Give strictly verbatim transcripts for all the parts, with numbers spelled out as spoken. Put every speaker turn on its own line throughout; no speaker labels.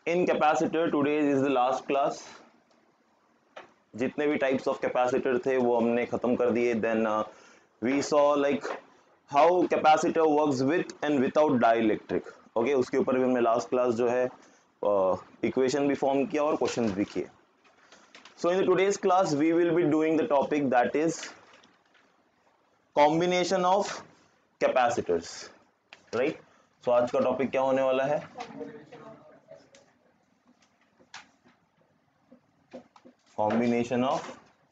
In capacitor today is the last class. जितने भी types of capacitor थे वो हमने खत्म कर दिए। Then we saw like how capacitor works with and without dielectric. Okay, उसके ऊपर भी हमने लास्ट क्लास जो है इक्वेशन uh, भी फॉर्म किया और क्वेश्चंस भी किए। So in today's class we will be doing the topic that is combination of capacitors, right. So आज का टॉपिक क्या होने वाला है? Combination of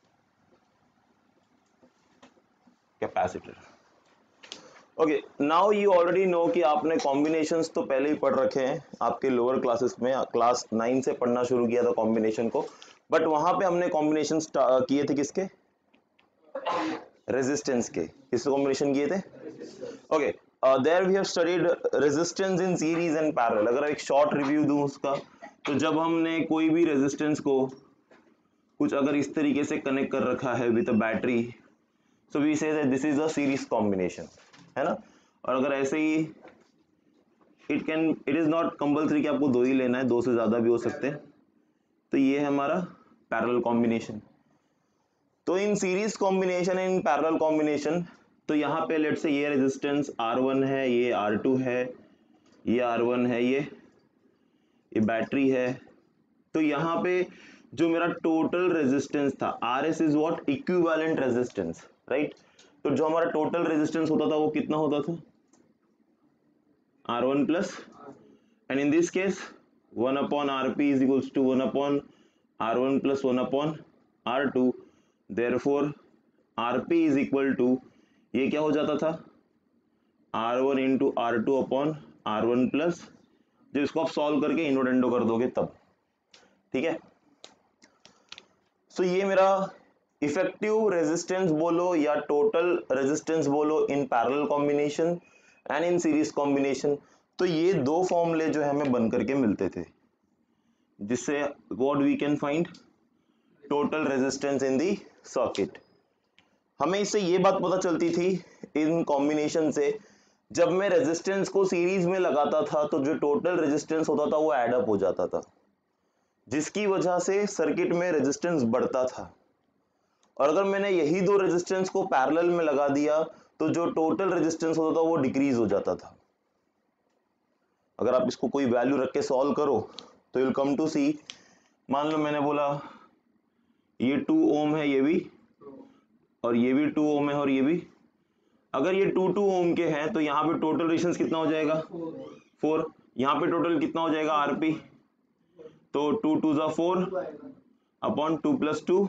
capacitor. Okay, now you already know कि आपने कॉम्बिनेशंस तो पहले ही पढ़ रखे हैं आपके लोअर क्लासेस में। क्लास नाइन से पढ़ना शुरू किया था कॉम्बिनेशन को, बट वहां पे हमने कॉम्बिनेशन किए थे किसके? रेजिस्टेंस के। किससे कॉम्बिनेशन किए थे? Okay, there we have studied resistance in series and parallel. अगर एक शॉर्ट रिव्यू दूं उसका, तो जब हमने कोई भी रेजिस्टेंस को कुछ अगर इस तरीके से कनेक्ट कर रखा है with a battery, so we say that this is a series combination, है ना। और अगर ऐसे ही it can it is not compulsory कि आपको दो ही लेना है, दो से ज्यादा भी हो सकते हैं। तो ये है हमारा पैरेलल कॉम्बिनेशन। तो in series combination in parallel combination, तो यहाँ पे लेट से ये रेजिस्टेंस आर वन है, ये आर टू है, ये आर वन है, ये ये बैटरी है। तो यहाँ पे जो मेरा टोटल रेजिस्टेंस था, R S is what? Equivalent resistance, right. तो जो हमारा टोटल रेजिस्टेंस होता था वो कितना होता था? R one plus, and in this case one upon R P is equals to one upon R one plus one upon R two. Therefore R P is equal to, ये क्या हो जाता था? R one into R two upon R one plus, जो इसको आप solve करके इनोडेंडो कर दोगे तब, ठीक है। सो so, ये मेरा इफेक्टिव रेजिस्टेंस बोलो या टोटल रेजिस्टेंस बोलो in parallel combination and in series combination, तो ये दो फॉर्मूले जो है हमें बन करके मिलते थे, जिससे what we can find total resistance in the circuit. हमें इससे ये बात पता चलती थी इन कॉम्बिनेशन से, जब मैं रेजिस्टेंस को सीरीज में लगाता था तो जो टोटल रेजिस्टेंस होता था वो एड अप हो जाता था, जिसकी वजह से सर्किट में रेजिस्टेंस बढ़ता था। और अगर मैंने यही दो रेजिस्टेंस को पैरेलल में लगा दिया तो जो टोटल रेजिस्टेंस होता था वो डिक्रीज हो जाता था। अगर आप इसको कोई वैल्यू रख के सॉल्व करो तो you'll come to see, मान लो मैंने बोला ये टू ओम है, ये भी, और ये भी टू ओम है, और ये भी। अगर ये टू टू ओम के हैं तो यहाँ पे टोटल रेजिस्टेंस कितना हो जाएगा? फोर। यहाँ पे टोटल कितना हो जाएगा? आरपी। तो टू टू जा four upon two plus two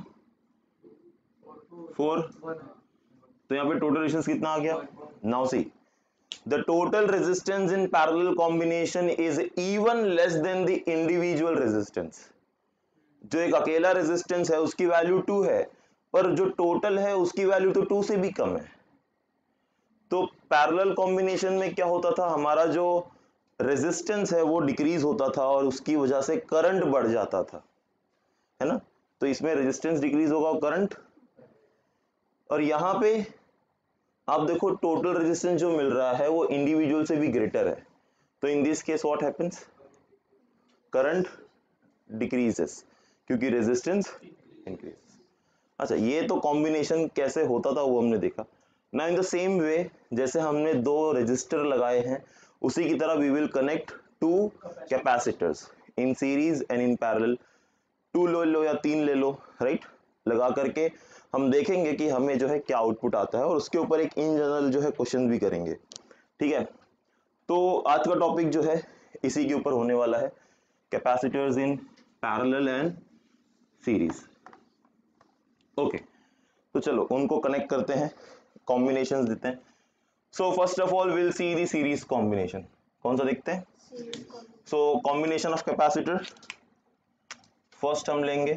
four, तो यहाँ पे टोटल रेजिस्टेंस कितना आ गया? Now see the total resistance in parallel combination is even less than the individual resistance. जो एक अकेला रेजिस्टेंस है उसकी वैल्यू टू है, पर जो टोटल है उसकी वैल्यू तो टू से भी कम है। तो पैरेलल कॉम्बिनेशन में क्या होता था, हमारा जो रेजिस्टेंस है वो डिक्रीज होता था और उसकी वजह से करंट बढ़ जाता था, है ना। तो इसमें रेजिस्टेंस डिक्रीज होगा, करंट। और यहां पे आप देखो टोटल रेजिस्टेंस जो मिल रहा है वो इंडिविजुअल से भी ग्रेटर है। तो in this case what happens? Current decreases क्योंकि रेजिस्टेंस इंक्रीज। अच्छा, ये तो कॉम्बिनेशन कैसे होता था वो हमने देखा ना। इन द सेम वे जैसे हमने दो रेजिस्टर लगाए हैं उसी की तरह we will connect two capacitors in series and in parallel. Two ले लो या तीन ले लो, राइट। लगा करके हम देखेंगे कि हमें जो है क्या आउटपुट आता है, और उसके ऊपर एक इन जनरल जो है क्वेश्चन भी करेंगे, ठीक है। तो आज का टॉपिक जो है इसी के ऊपर होने वाला है, capacitors in parallel and series. Okay, तो चलो उनको कनेक्ट करते हैं, कॉम्बिनेशंस देते हैं। So first of all will see the series combination. कौन सा देखते हैं? So combination of capacitor first हम लेंगे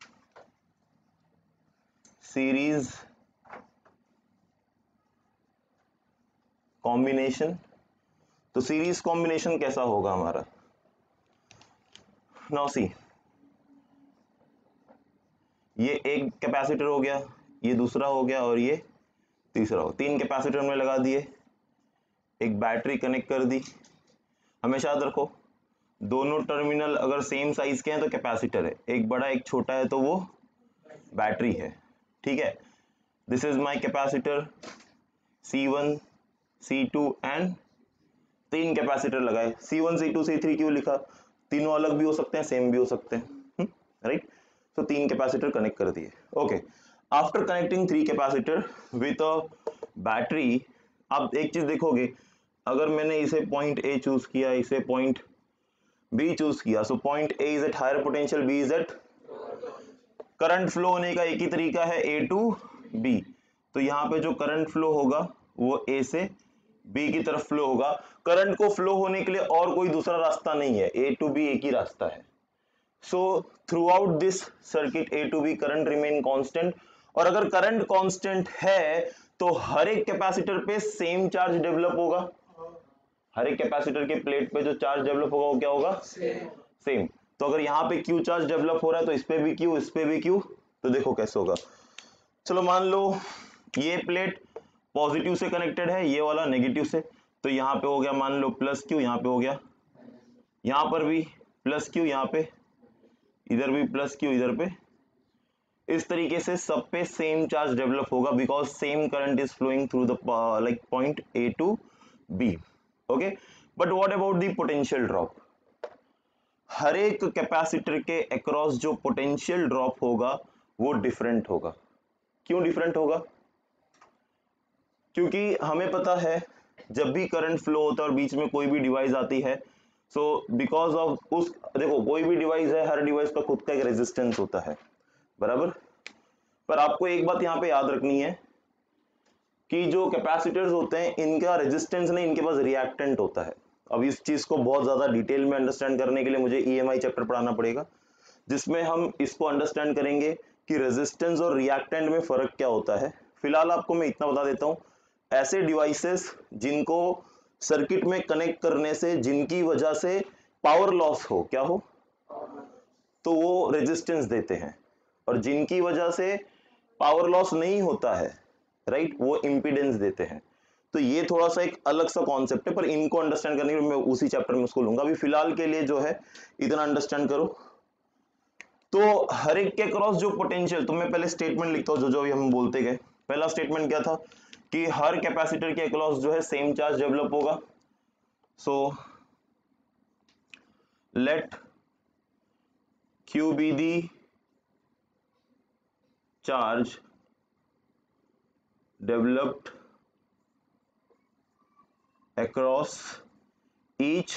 सीरीज कॉम्बिनेशन। तो सीरीज कॉम्बिनेशन कैसा होगा हमारा? नाउ सी, ये एक कैपेसिटर हो गया, ये दूसरा हो गया, और ये तीसरा हो। तीन कैपेसिटर हमने लगा दिए, एक बैटरी कनेक्ट कर दी। हमेशा याद रखो दोनों टर्मिनल अगर सेम साइज के हैं तो कैपेसिटर है, एक बड़ा एक छोटा है तो वो बैटरी है, ठीक है। This is my capacitor C one C two and तीन कैपेसिटर लगाए, C one C two C three क्यों लिखा, तीनों अलग भी हो सकते हैं सेम भी हो सकते हैं, राइट। तो तीन कैपेसिटर कनेक्ट कर दिए। Okay, after connecting three capacitor with a battery, आप एक चीज देखोगे, अगर मैंने इसे पॉइंट ए चूज किया, इसे पॉइंट बी चूज किया, so point A is at higher potential, B is at, current flow होने का एक ही तरीका है, ए टू बी। तो यहाँ पे जो करंट फ्लो होगा वो ए से बी की तरफ फ्लो होगा। करंट को फ्लो होने के लिए और कोई दूसरा रास्ता नहीं है, ए टू बी एक ही रास्ता है। So throughout this circuit A to B current remain constant, और अगर करंट कांस्टेंट है तो हर एक कैपेसिटर पे सेम चार्ज डेवलप होगा, हर एक कैपेसिटर के प्लेट पे जो चार्ज डेवलप होगा वो क्या होगा, सेम। तो अगर यहाँ पे क्यू चार्ज डेवलप हो रहा है तो इस पे भी क्यू, इस पे भी क्यू, तो देखो कैसे होगा। चलो मान लो ये प्लेट पॉजिटिव से कनेक्टेड है, ये वाला नेगेटिव से, तो यहाँ पे हो गया मान लो प्लस क्यू, यहाँ पे हो गया, यहाँ पर भी प्लस क्यू, यहाँ पे, इधर भी प्लस क्यू, इधर पे, इस तरीके से सब पे सेम चार्ज डेवलप होगा, because same current is flowing through the like point A to B. Okay, but what about the potential drop, हर एक कैपेसिटर के अक्रॉस जो पोटेंशियल ड्रॉप होगा वो डिफरेंट होगा। क्यों डिफरेंट होगा, क्योंकि हमें पता है जब भी करंट फ्लो होता है और बीच में कोई भी डिवाइस आती है, सो बिकॉज ऑफ उस, देखो कोई भी डिवाइस है, हर डिवाइस का खुद का एक रेजिस्टेंस होता है, बराबर। पर आपको एक बात यहाँ पे याद रखनी है कि जो कैपेसिटर्स होते हैं इनका रेजिस्टेंस नहीं, इनके पास रिएक्टेंट होता है। अब इस चीज को बहुत ज्यादा डिटेल में अंडरस्टैंड करने के लिए मुझे ईएमआई चैप्टर पढ़ाना पड़ेगा, जिसमें हम इसको अंडरस्टैंड करेंगे कि रेजिस्टेंस और रिएक्टेंट में फर्क क्या होता है। फिलहाल आपको मैं इतना बता देता हूं, ऐसे डिवाइसेस जिनको सर्किट में कनेक्ट करने से जिनकी वजह से पावर लॉस हो, क्या हो, तो वो रेजिस्टेंस देते हैं, और जिनकी वजह से पावर लॉस नहीं होता है, राइट, वो इंपीडेंस देते हैं। तो ये थोड़ा सा एक अलग सा कॉन्सेप्ट है, पर इनको अंडरस्टैंड करने के लिए मैं उसी चैप्टर में उसको लूंगा। अभी फिलहाल के लिए जो है इतना अंडरस्टैंड करो। तो हर एक के क्रॉस जो पोटेंशियल, तो मैं पहले स्टेटमेंट लिखता हूं जो जो भी हम बोलते गए। पहला स्टेटमेंट क्या था कि हर कैपेसिटर के अक्रॉस जो है सेम चार्ज डेवलप होगा। So let Q be the charge developed across each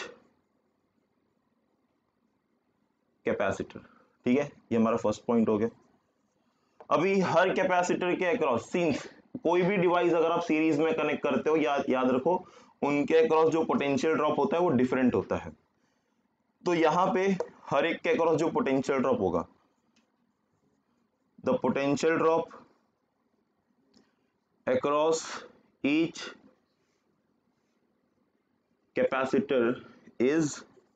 capacitor, ठीक है, ये हमारा फर्स्ट पॉइंट हो गया। अभी हर कैपेसिटर के अक्रॉस, सिंस कोई भी डिवाइस अगर आप सीरीज में कनेक्ट करते हो, याद याद रखो उनके अक्रॉस जो पोटेंशियल ड्रॉप होता है वो डिफरेंट होता है। तो यहां पे हर एक के अक्रॉस जो पोटेंशियल ड्रॉप होगा, the potential drop across each capacitor is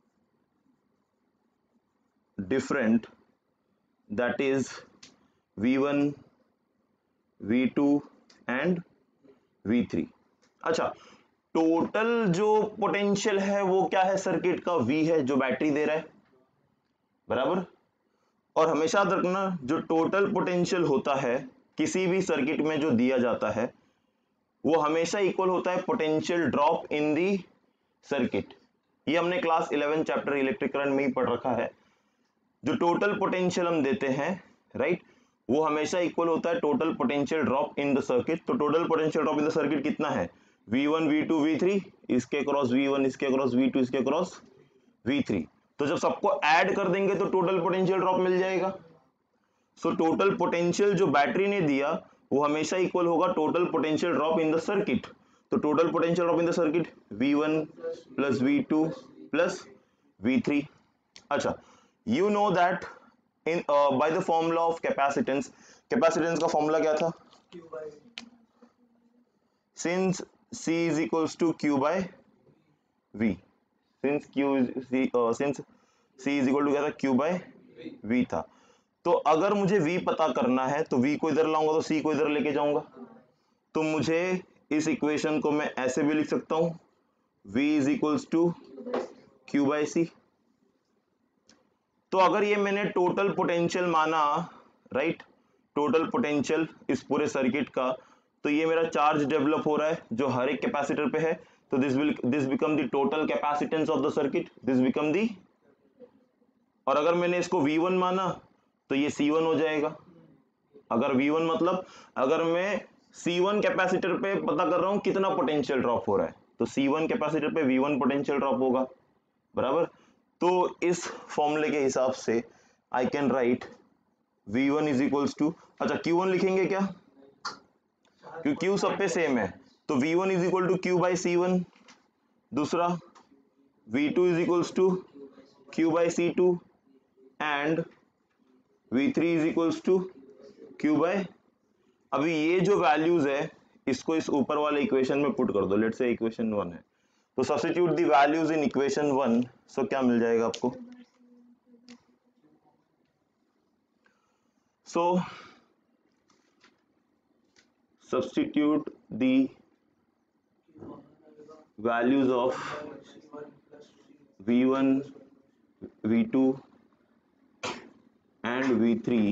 different, that is V one, V two and V three। अच्छा, टोटल जो पोटेंशियल है वो क्या है सर्किट का, V है जो बैटरी दे रहा है, बराबर। और हमेशा याद रखना जो टोटल पोटेंशियल होता है किसी भी सर्किट में जो दिया जाता है वो हमेशा इक्वल होता है potential drop in the circuit. ये हमने class eleven chapter electric current में ही पढ़ रखा है। जो टोटल पोटेंशियल हम देते हैं, राइट, वो हमेशा इक्वल होता है total potential drop in the circuit. तो total potential drop in the circuit कितना है, V one, V two, V three, इसके क्रॉस V वन, इसके क्रॉस V टू, इसके क्रॉस V थ्री। तो जब सबको ऐड कर देंगे तो टोटल पोटेंशियल ड्रॉप मिल जाएगा। सो टोटल पोटेंशियल जो बैटरी ने दिया वो हमेशा इक्वल होगा total potential drop in the circuit. तो total potential drop in the circuit V one plus V two plus V three. अच्छा, you know that in by the formula of capacitance, capacitance का formula क्या था, since C is equals to Q by V, since Q is since C is equal to क्या था, Q by V था। तो अगर मुझे V पता करना है तो V को इधर लाऊंगा तो C को इधर लेके जाऊंगा। तो मुझे इस इक्वेशन को मैं ऐसे भी लिख सकता हूं, V is equals to Q by C, तो अगर ये मैंने टोटल पोटेंशियल माना, राइट, टोटल पोटेंशियल इस पूरे सर्किट का, तो ये मेरा चार्ज डेवलप हो रहा है जो हर एक कैपेसिटर पे है, तो this will this become the total capacitance of the circuit, this become the, और अगर मैंने इसको V वन माना तो ये C वन हो जाएगा। अगर V वन मतलब अगर मैं C वन कैपेसिटर पे पता कर रहा हूं कितना पोटेंशियल ड्रॉप हो रहा है, तो C वन कैपेसिटर पे V वन पोटेंशियल ड्रॉप होगा, बराबर। तो इस फॉर्मूले के हिसाब से I can write V one is equals to, अच्छा Q वन लिखेंगे क्या, क्योंकि Q सब पे सेम है, तो V one is equal to Q by C one, दूसरा V two is equals to Q by C two and V three is equals to Q by, अभी ये जो वैल्यूज है इसको इस ऊपर वाले इक्वेशन में पुट कर दो, लेट्स से इक्वेशन वन है, तो substitute the values in equation one, so क्या मिल जाएगा आपको, so substitute the values of V one, V two and V three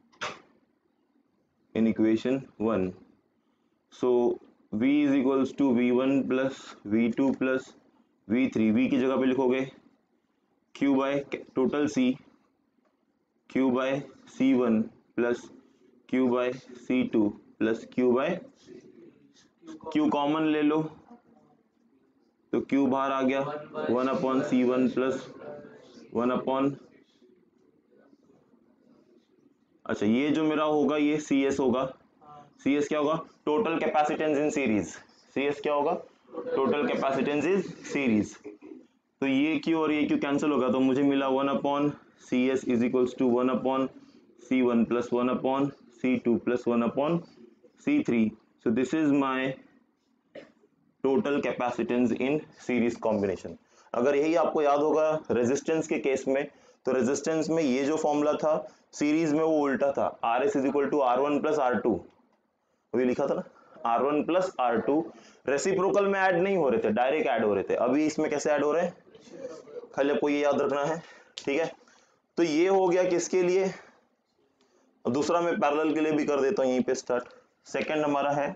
in equation one. So V is equals to V one plus V two plus V three. V की जगह पे लिखोगे Q by total C, Q by C one plus Q by C two plus Q by, Q common ले लो तो Q बाहर आ गया, one upon C one plus one upon, अच्छा ये जो मेरा होगा ये सी एस होगा, सी एस क्या होगा, total capacitance in series, C S क्या होगा, टोटल कैपेसिटेंस इन सीरीज, तो ये क्यू और ये क्यू कैंसिल होगा, तो मुझे मिला one upon C S is equals to one upon C one plus one upon C two plus one upon C three, so this is my total capacitance in series combination. अगर यही आपको याद होगा resistance के case में, तो resistance में ये जो फॉर्मूला था सीरीज में वो उल्टा था, R S is equal to R one plus R two, वही लिखा था ना, R one plus R two, reciprocal में ऐड नहीं हो रहे थे, डायरेक्ट ऐड हो रहे थे, अभी इसमें कैसे ऐड हो रहे हैं, खाली आपको ये याद रखना है, ठीक है। तो ये हो गया किसके लिए, दूसरा मैं पैरेलल के लिए भी कर देता हूं यहीं पे स्टार्ट। सेकंड हमारा है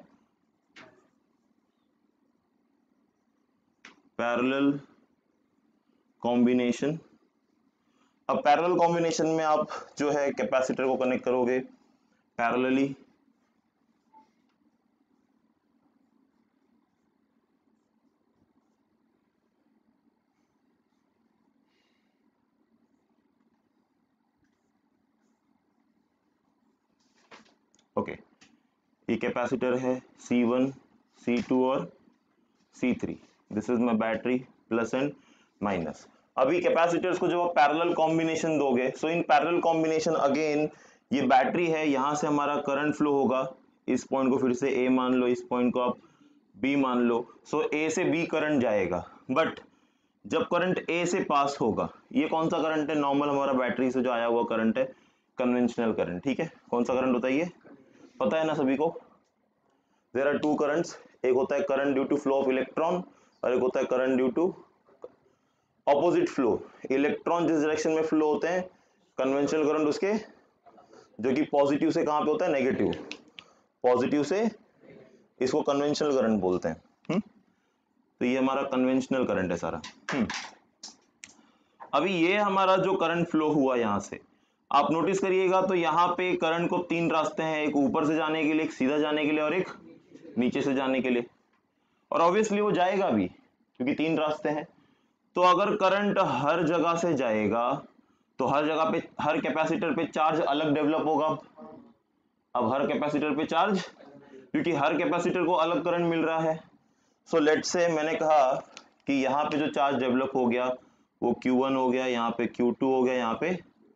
पैरेलल कॉम्बिनेशन। अब पैरेलल कॉम्बिनेशन में आप जो है कैपेसिटर को कनेक्ट करोगे पैरेलली, ओके okay. ये कैपेसिटर है सी वन, सी टू और C three, this is my battery plus and minus. अभी कैपेसिटर्स को जब आप पैरेलल कॉम्बिनेशन दोगे, so in parallel combination again ये बैटरी है, यहां से हमारा करंट फ्लो होगा, इस पॉइंट को फिर से ए मान लो, इस पॉइंट को आप बी मान लो, सो ए से बी करंट जाएगा, बट जब करंट ए से पास होगा, ये कौन सा करंट है, नॉर्मल हमारा बैटरी से जो आया हुआ करंट है, कन्वेंशनल करंट, ठीक है। कौन सा करंट होता है ये पता है ना सभी को, देयर आर टू करंट्स, एक होता है current due to flow of electron और एक होता है current due to opposite flow. Electron जिस डायरेक्शन में फ्लो होते हैं, कन्वेंशनल करंट उसके जो कि पॉजिटिव से कहां पे होता है, नेगेटिव, पॉजिटिव से, इसको कन्वेंशनल करंट बोलते हैं। हुँ? तो ये हमारा कन्वेंशनल करंट है सारा। हुँ? अभी ये हमारा जो करंट फ्लो हुआ यहां से, आप नोटिस करिएगा तो यहाँ पे करंट को तीन रास्ते हैं, एक ऊपर से जाने के लिए, एक सीधा जाने के लिए और एक नीचे से जाने के लिए, और ऑब्वियसली वो जाएगा भी क्योंकि तीन रास्ते हैं। तो अगर करंट हर जगह से जाएगा तो हर जगह पे, हर कैपेसिटर पे चार्ज अलग डेवलप होगा। अब हर कैपेसिटर पे चार्ज, क्योंकि हर कैपेसिटर को अलग करंट मिल रहा है, सो लेट्स से मैंने कहा कि यहाँ पे जो चार्ज डेवलप हो गया वो क्यू वन हो गया, यहाँ पे क्यू टू हो गया, यहाँ पे,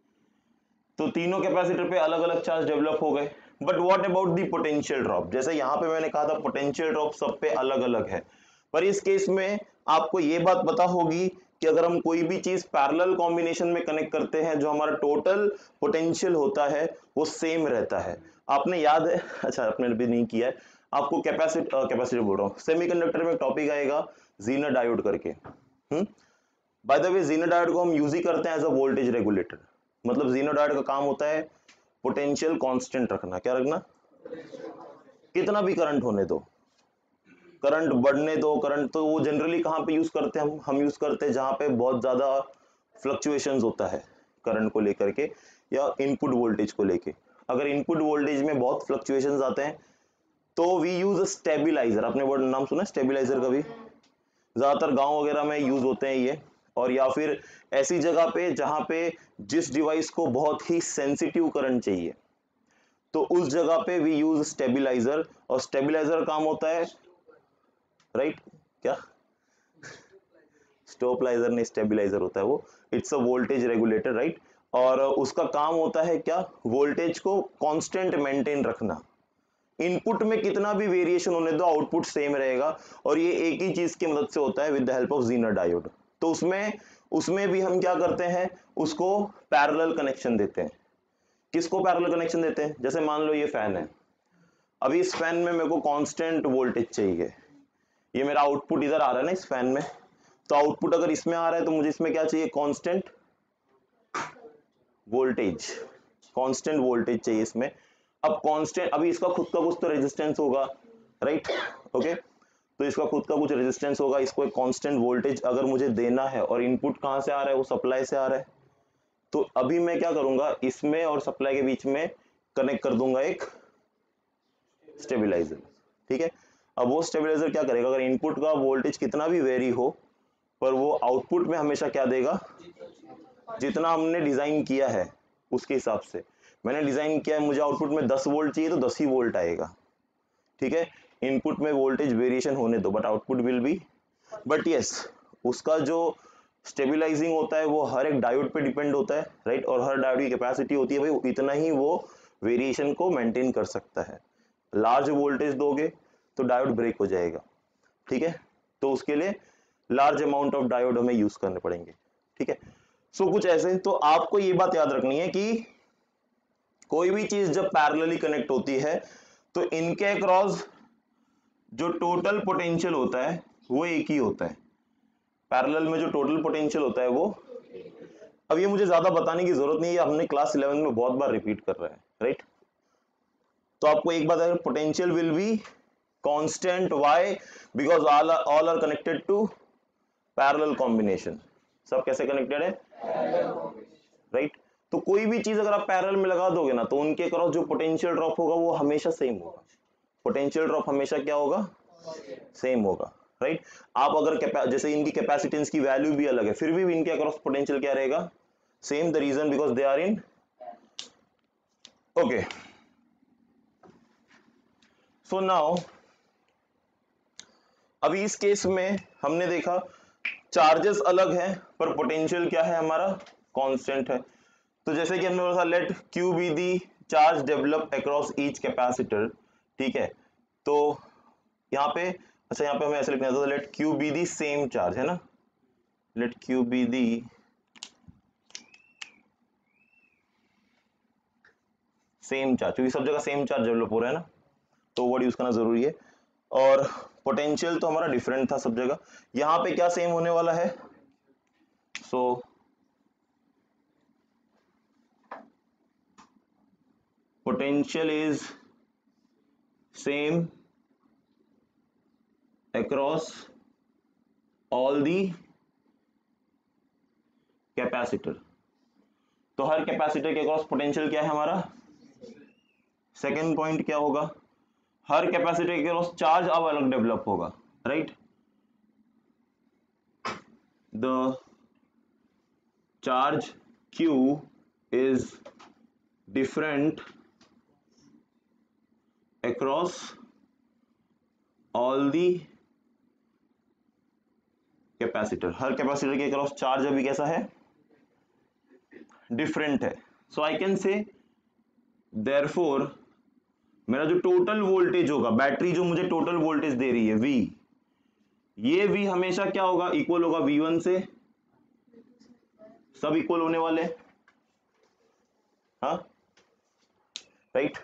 तो तीनों कैपेसिटर पे अलग अलग चार्ज डेवलप हो गए। But what about the potential drop, जैसे यहाँ पे मैंने कहा था पोटेंशियल ड्रॉप सब पे अलग अलग है, पर इस केस में आपको ये बात पता होगी कि अगर हम कोई भी चीज पैरेलल कॉम्बिनेशन में कनेक्ट करते हैं, जो हमारा टोटल पोटेंशियल होता है वो सेम रहता है। आपने याद है, अच्छा आपने भी नहीं किया है, आपको कैपेसिटर कैपेसिटर बोल रहा हूँ, सेमीकंडक्टर में टॉपिक आएगा जीनर डायोड करके। Hmm by the way zener diode को हम यूज ही करते हैं एज अ वोल्टेज रेगुलेटर। मतलब जीनोडायोड का काम होता है पोटेंशियल कांस्टेंट रखना। क्या रखना? कितना भी करंट होने दो, करंट बढ़ने दो, करंट तो वो जनरली कहाँ पे यूज करते हैं हम हम यूज करते हैं जहाँ पे बहुत ज्यादा फ्लक्चुएशंस होता है करंट को लेकर के या इनपुट वोल्टेज को लेके। अगर इनपुट वोल्टेज में बहुत फ्लक्चुएशंस आते हैं तो वी यूज स्टेबिलाईजर। आपने वर्ड नाम सुना स्टेबिलाईजर का भी? ज्यादातर गांव वगैरह में यूज होते हैं ये, और या फिर ऐसी जगह पे जहां पे जिस डिवाइस को बहुत ही सेंसिटिव करंट चाहिए तो उस जगह पे वी यूज स्टेबिलाईजर। और स्टेबिलाईजर काम होता है राइट right? क्या स्टोपलाइजर नहीं, स्टेबिलाईजर होता है वो, it's a voltage regulator right. और उसका काम होता है क्या? वोल्टेज को कांस्टेंट मेंटेन रखना। इनपुट में कितना भी वेरिएशन होने दो आउटपुट सेम रहेगा, और ये एक ही चीज की मदद से होता है, with the help of zener diode. तो उसमें उसमें भी हम क्या करते हैं, उसको पैरेलल कनेक्शन देते हैं। किसको पैरेलल कनेक्शन देते हैं? जैसे मान लो ये फैन है, अभी इस फैन में मेरे को कांस्टेंट वोल्टेज चाहिए, ये मेरा आउटपुट इधर आ रहा है ना इस फैन में, तो आउटपुट अगर इसमें आ रहा है तो मुझे इसमें क्या चाहिए? कांस्टेंट वोल्टेज, कांस्टेंट वोल्टेज चाहिए इसमें। अब कांस्टेंट, अभी इसका खुद का कुछ तो रेजिस्टेंस होगा राइट, ओके, तो इसका खुद का कुछ रेजिस्टेंस होगा, इसको एक कांस्टेंट वोल्टेज अगर मुझे देना है, और इनपुट कहां से आ रहा है? वो सप्लाई से आ रहा है। तो अभी मैं क्या करूंगा, इसमें और सप्लाई के बीच में कनेक्ट कर दूंगा एक स्टेबिलाईजर, ठीक है। अब वो स्टेबिलाईजर क्या करेगा, अगर इनपुट का वोल्टेज कितना भी वेरी हो, पर वो आउटपुट में हमेशा क्या देगा? जितना हमने डिजाइन किया है उसके हिसाब से। मैंने डिजाइन किया है मुझे आउटपुट में दस वोल्ट चाहिए तो दस ही वोल्ट आएगा, ठीक है। इनपुट में वोल्टेज वेरिएशन होने दो but output will be, but yes उसका जो स्टेबिलाईजिंग होता है वो हर एक डायोड पे डिपेंड होता है राइट, और हर डायोड की कैपेसिटी होती है भाई, इतना ही वो वेरिएशन को मेंटेन कर सकता है। लार्ज वोल्टेज दोगे तो डायोड ब्रेक हो जाएगा, ठीक है, तो उसके लिए लार्ज अमाउंट ऑफ डायोड हमें यूज करने पड़ेंगे, ठीक है। सो कुछ ऐसे, तो आपको ये बात याद रखनी है कि कोई भी चीज जब पैरेलली कनेक्ट होती है तो इनके अक्रॉस जो टोटल पोटेंशियल होता है वो एक ही होता है। पैरेलल में जो टोटल पोटेंशियल होता है वो, अब ये मुझे ज्यादा बताने की जरूरत नहीं है, हमने क्लास इलेवन में बहुत बार रिपीट कर रहा है राइट। तो आपको एक बात है, potential will be constant, why? Because all all are connected to parallel combination. सब कैसे कनेक्टेड है? राइट। तो कोई भी चीज अगर आप पैरेलल में लगा दोगे ना तो उनके क्रॉस जो पोटेंशियल ड्रॉप होगा वो हमेशा सेम होगा। पोटेंशियल ड्रॉप हमेशा क्या होगा? सेम होगा राइट। आप अगर जैसे इनकी कैपेसिटेंस की वैल्यू भी अलग है फिर भी इनके अक्रॉस पोटेंशियल क्या रहेगा? Same. The reason because they are in, okay. So now अभी इस केस में हमने देखा चार्जेस अलग हैं पर पोटेंशियल क्या है हमारा? कांस्टेंट है। तो जैसे कि हमने बोला था let Q be the charge develop across each capacitor, ठीक है। तो यहाँ पे, अच्छा यहाँ पे हमें ऐसे लिखना था let Q be the same charge, है ना, let Q be the same charge, क्योंकि सब जगह सेम चार्ज डेवलप हो रहा है ना, तो वर्ड यूज करना जरूरी है। और पोटेंशियल तो हमारा डिफरेंट था सब जगह, यहां पे क्या सेम होने वाला है? So potential is same across all the capacitor. तो हर कैपेसिटर के अक्रॉस पोटेंशियल क्या है हमारा? सेकेंड पॉइंट क्या होगा? हर कैपेसिटर के अक्रॉस चार्ज अब अलग डेवलप होगा right. The charge Q is different across all the capacitor. हर कैपेसिटर के अक्रॉस चार्ज अभी कैसा है? डिफरेंट है। सो आई कैन से देयरफॉर मेरा जो टोटल वोल्टेज होगा, बैटरी जो मुझे टोटल वोल्टेज दे रही है V, ये V हमेशा क्या होगा? इक्वल होगा V वन से, सब इक्वल होने वाले, हाँ राइट।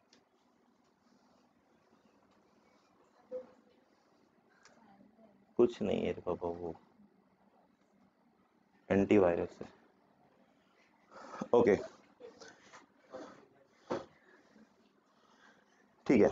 कुछ नहीं है बाबा, वो एंटीवायरस है। ओके ठीक है।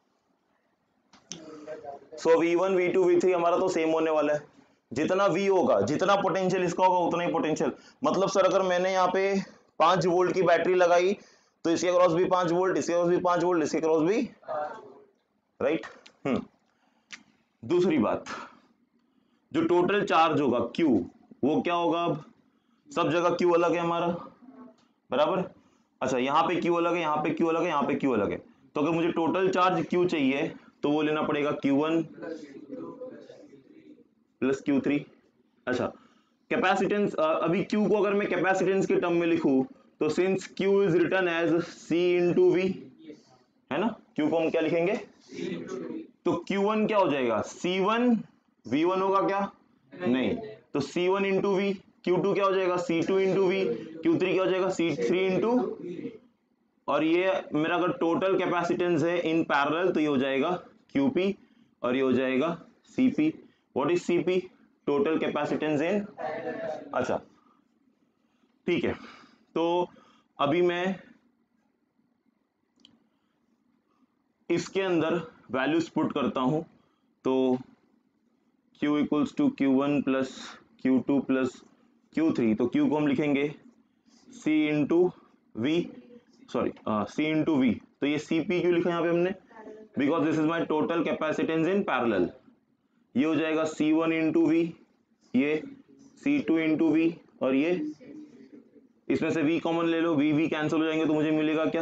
So V one V two V three हमारा तो सेम होने वाला है, जितना V होगा जितना पोटेंशियल इसका होगा उतना ही पोटेंशियल। मतलब सर अगर मैंने यहाँ पे पांच वोल्ट की बैटरी लगाई तो इसके क्रॉस भी पांच वोल्ट, इसके क्रॉस भी पांच वोल्ट, इसके क्रॉस भी, राइट। हम्म दूसरी बात, जो टोटल चार्ज होगा Q वो क्या होगा, अब सब जगह Q अलग है हमारा, बराबर। अच्छा यहाँ पे Q अलग है, यहाँ पे Q अलग है, यहाँ पे Q अलग है, तो अगर मुझे टोटल चार्ज Q चाहिए तो वो लेना पड़ेगा Q one plus Q three. अच्छा कैपेसिटेंस, अभी Q को अगर मैं कैपेसिटेंस के टर्म में लिखूं तो since Q is written as C into V, है ना, Q को हम क्या लिखेंगे, तो Q वन क्या हो जाएगा, C वन, V वन होगा क्या, नहीं, तो C one into V, Q two क्या हो जाएगा, C two into V, Q three क्या हो जाएगा, C थ्री इंटू, और ये मेरा अगर टोटल कैपेसिटेंस है इन पैरेलल तो ये हो जाएगा Q P और ये हो जाएगा C P। What is C P, total capacitance in, अच्छा ठीक है। तो अभी मैं इसके अंदर वैल्यूज पुट करता हूं, तो Q equals to Q one plus Q two plus Q three, तो Q को हम लिखेंगे C into V, sorry C into V, तो ये C P क्यों लिखा यहाँ पे हमने, because this is my total capacitance in parallel. ये हो जाएगा C वन इंटू वी, ये C टू इंटू वी, और ये इसमें से V कॉमन ले लो, V V कैंसिल हो जाएंगे तो मुझे मिलेगा क्या,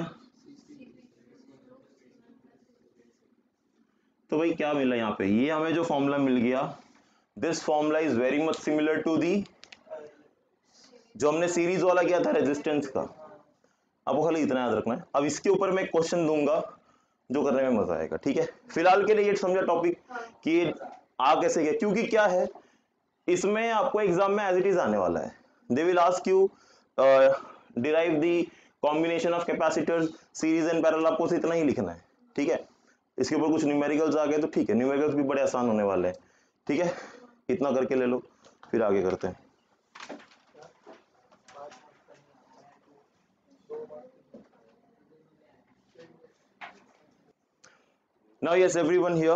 तो भाई क्या मिला यहाँ पे, ये हमें जो फॉर्मूला मिल गया, this formula is very much similar to the जो हमने सीरीज वाला किया था रेजिस्टेंस का। आपको खाली इतना याद रखना है। अब इसके ऊपर मैं क्वेश्चन दूंगा जो करने में मजा आएगा, ठीक है। फिलहाल के लिए ये समझा टॉपिक कि आ कैसे गया, क्योंकि क्या है इसमें आपको एग्जाम में एज इट इज आने वाला है। They will ask you derive the combination of capacitors series and parallel, आपको इतना ही लिखना है, ठीक है। इसके ऊपर कुछ न्यूमेरिकल्स आ गए तो ठीक है, न्यूमेरिकल्स भी बड़े आसान होने वाले हैं, ठीक है। इतना करके ले लो, फिर आगे करते हैं। Now yes everyone here,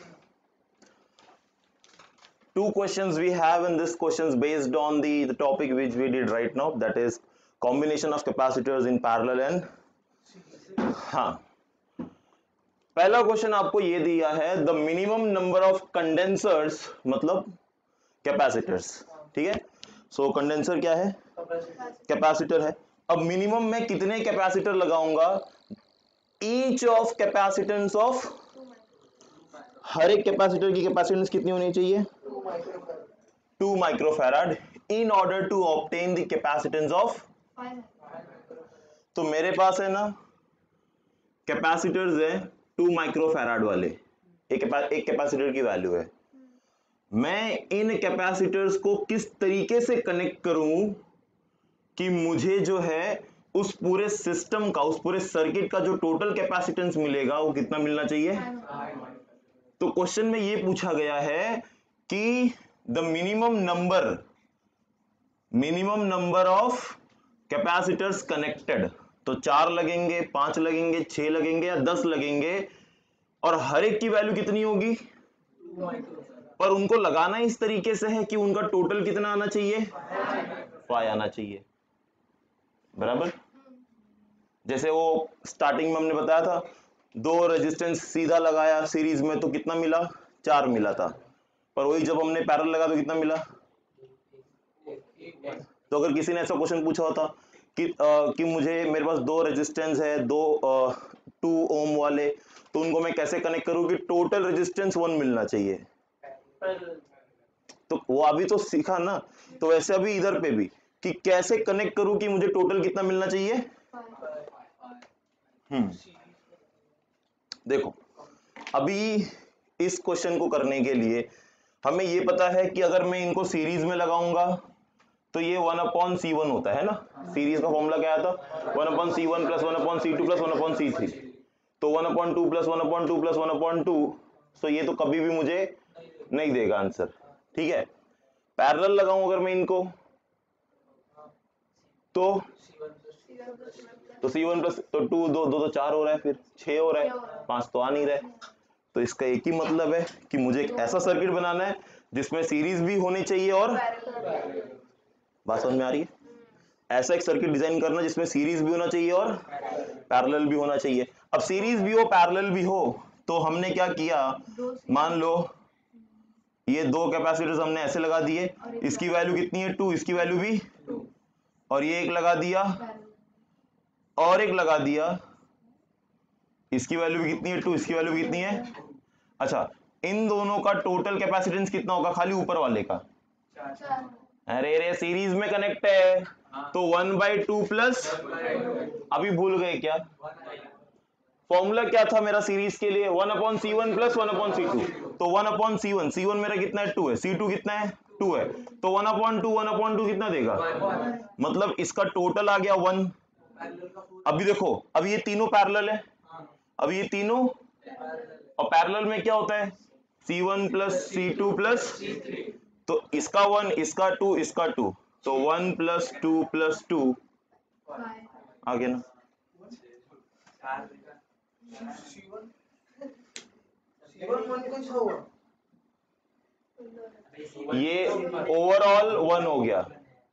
two questions we have in this questions based on the, the topic which we did right now, that is combination of capacitors in parallel and हाँ पहला क्वेश्चन आपको ये दिया है the minimum number of condensers मतलब capacitors, ठीक है। सो condenser क्या है, कैपेसिटर है। अब मिनिमम मैं कितने कैपेसिटर लगाऊंगा, ईच ऑफ कैपेसिटेंस ऑफ, हर एक कैपेसिटर की कैपेसिटेंस कितनी होनी चाहिए, two microfarad in order to obtain the capacitance of, तो मेरे पास है ना कैपेसिटर्स है टू माइक्रोफैराड वाले, एक एक कैपेसिटर की वैल्यू है। मैं इन कैपेसिटर्स को किस तरीके से कनेक्ट करूं कि मुझे जो है उस पूरे सिस्टम का, उस पूरे सर्किट का जो टोटल कैपेसिटेंस मिलेगा वो कितना मिलना चाहिए। तो क्वेश्चन में ये पूछा गया है कि the minimum number minimum number of capacitors connected, तो चार लगेंगे, पांच लगेंगे, छह लगेंगे या दस लगेंगे, और हर एक की वैल्यू कितनी होगी, पर उनको लगाना इस तरीके से है कि उनका टोटल कितना आना चाहिए, फाइव आना चाहिए, बराबर। जैसे वो स्टार्टिंग में हमने बताया था, दो रेजिस्टेंस सीधा लगाया सीरीज में तो कितना मिला, चार मिला था, पर वही जब हमने पैरेलल लगा तो कितना मिला। तो अगर किसी ने ऐसा क्वेश्चन पूछा होता कि आ, कि मुझे मेरे पास दो रेजिस्टेंस है, दो टू ओम वाले, तो उनको मैं कैसे कनेक्ट करूं कि टोटल रेजिस्टेंस वन मिलना चाहिए, तो वो अभी तो सीखा ना। तो वैसे अभी इधर पे भी कि कैसे कनेक्ट करूं कि मुझे टोटल कितना मिलना चाहिए। हम्म देखो अभी इस क्वेश्चन को करने के लिए हमें ये पता है कि अगर मैं इनको सीरीज में लगाऊंगा तो ये वन अपॉन सी वन होता है ना, सीरीज का फॉर्मूला क्या आता, one upon C one plus one upon C two plus one upon C three, तो one upon two plus one upon two plus one upon two, so ये तो कभी भी मुझे नहीं देगा आंसर, ठीक है। पैरेलल लगाऊं अगर मैं इनको तो तो सी वन प्लस तो टू दो दो तो चार हो रहा है, फिर छह हो रहा है, पांच तो आ नहीं रहा है। तो इसका एक ही मतलब है कि मुझे एक ऐसा सर्किट बनाना है जिसमें सीरीज भी होनी चाहिए और बात समझ में आ रही है? ऐसा एक सर्किट डिजाइन करना जिसमें सीरीज भी होना चाहिए और पैरेलल भी होना चाहिए। अब सीरीज भी हो पैरेलल भी हो तो हमने क्या किया, मान लो ये दो कैपेसिटर्स हमने ऐसे लगा दिए, इसकी वैल्यू कितनी है टू, इसकी वैल्यू भी, और ये एक लगा दिया और एक लगा दिया, इसकी वैल्यू भी कितनी है टू, इसकी वैल्यू भी कितनी है। अच्छा, इन दोनों का टोटल कैपेसिटेंस कितना होगा खाली ऊपर वाले का? अरे रे सीरीज में कनेक्ट है तो वन बाई टू प्लस, अभी भूल गए क्या फॉर्मूला क्या था मेरा सीरीज के लिए? One upon C one plus one upon C two. तो one upon C one, C one मेरा कितना है टू है, सी टू कितना है टू है, तो one upon two, one upon two कितना देगा, मतलब इसका टोटल आ गया वन। अभी देखो अब ये तीनों पैरेलल है, अब ये तीनों, और पैरेलल में क्या होता है C one plus C two plus, तो इसका वन, इसका टू, इसका टू, तो one plus two plus two आ गया ना। ये ओवरऑल वन हो गया,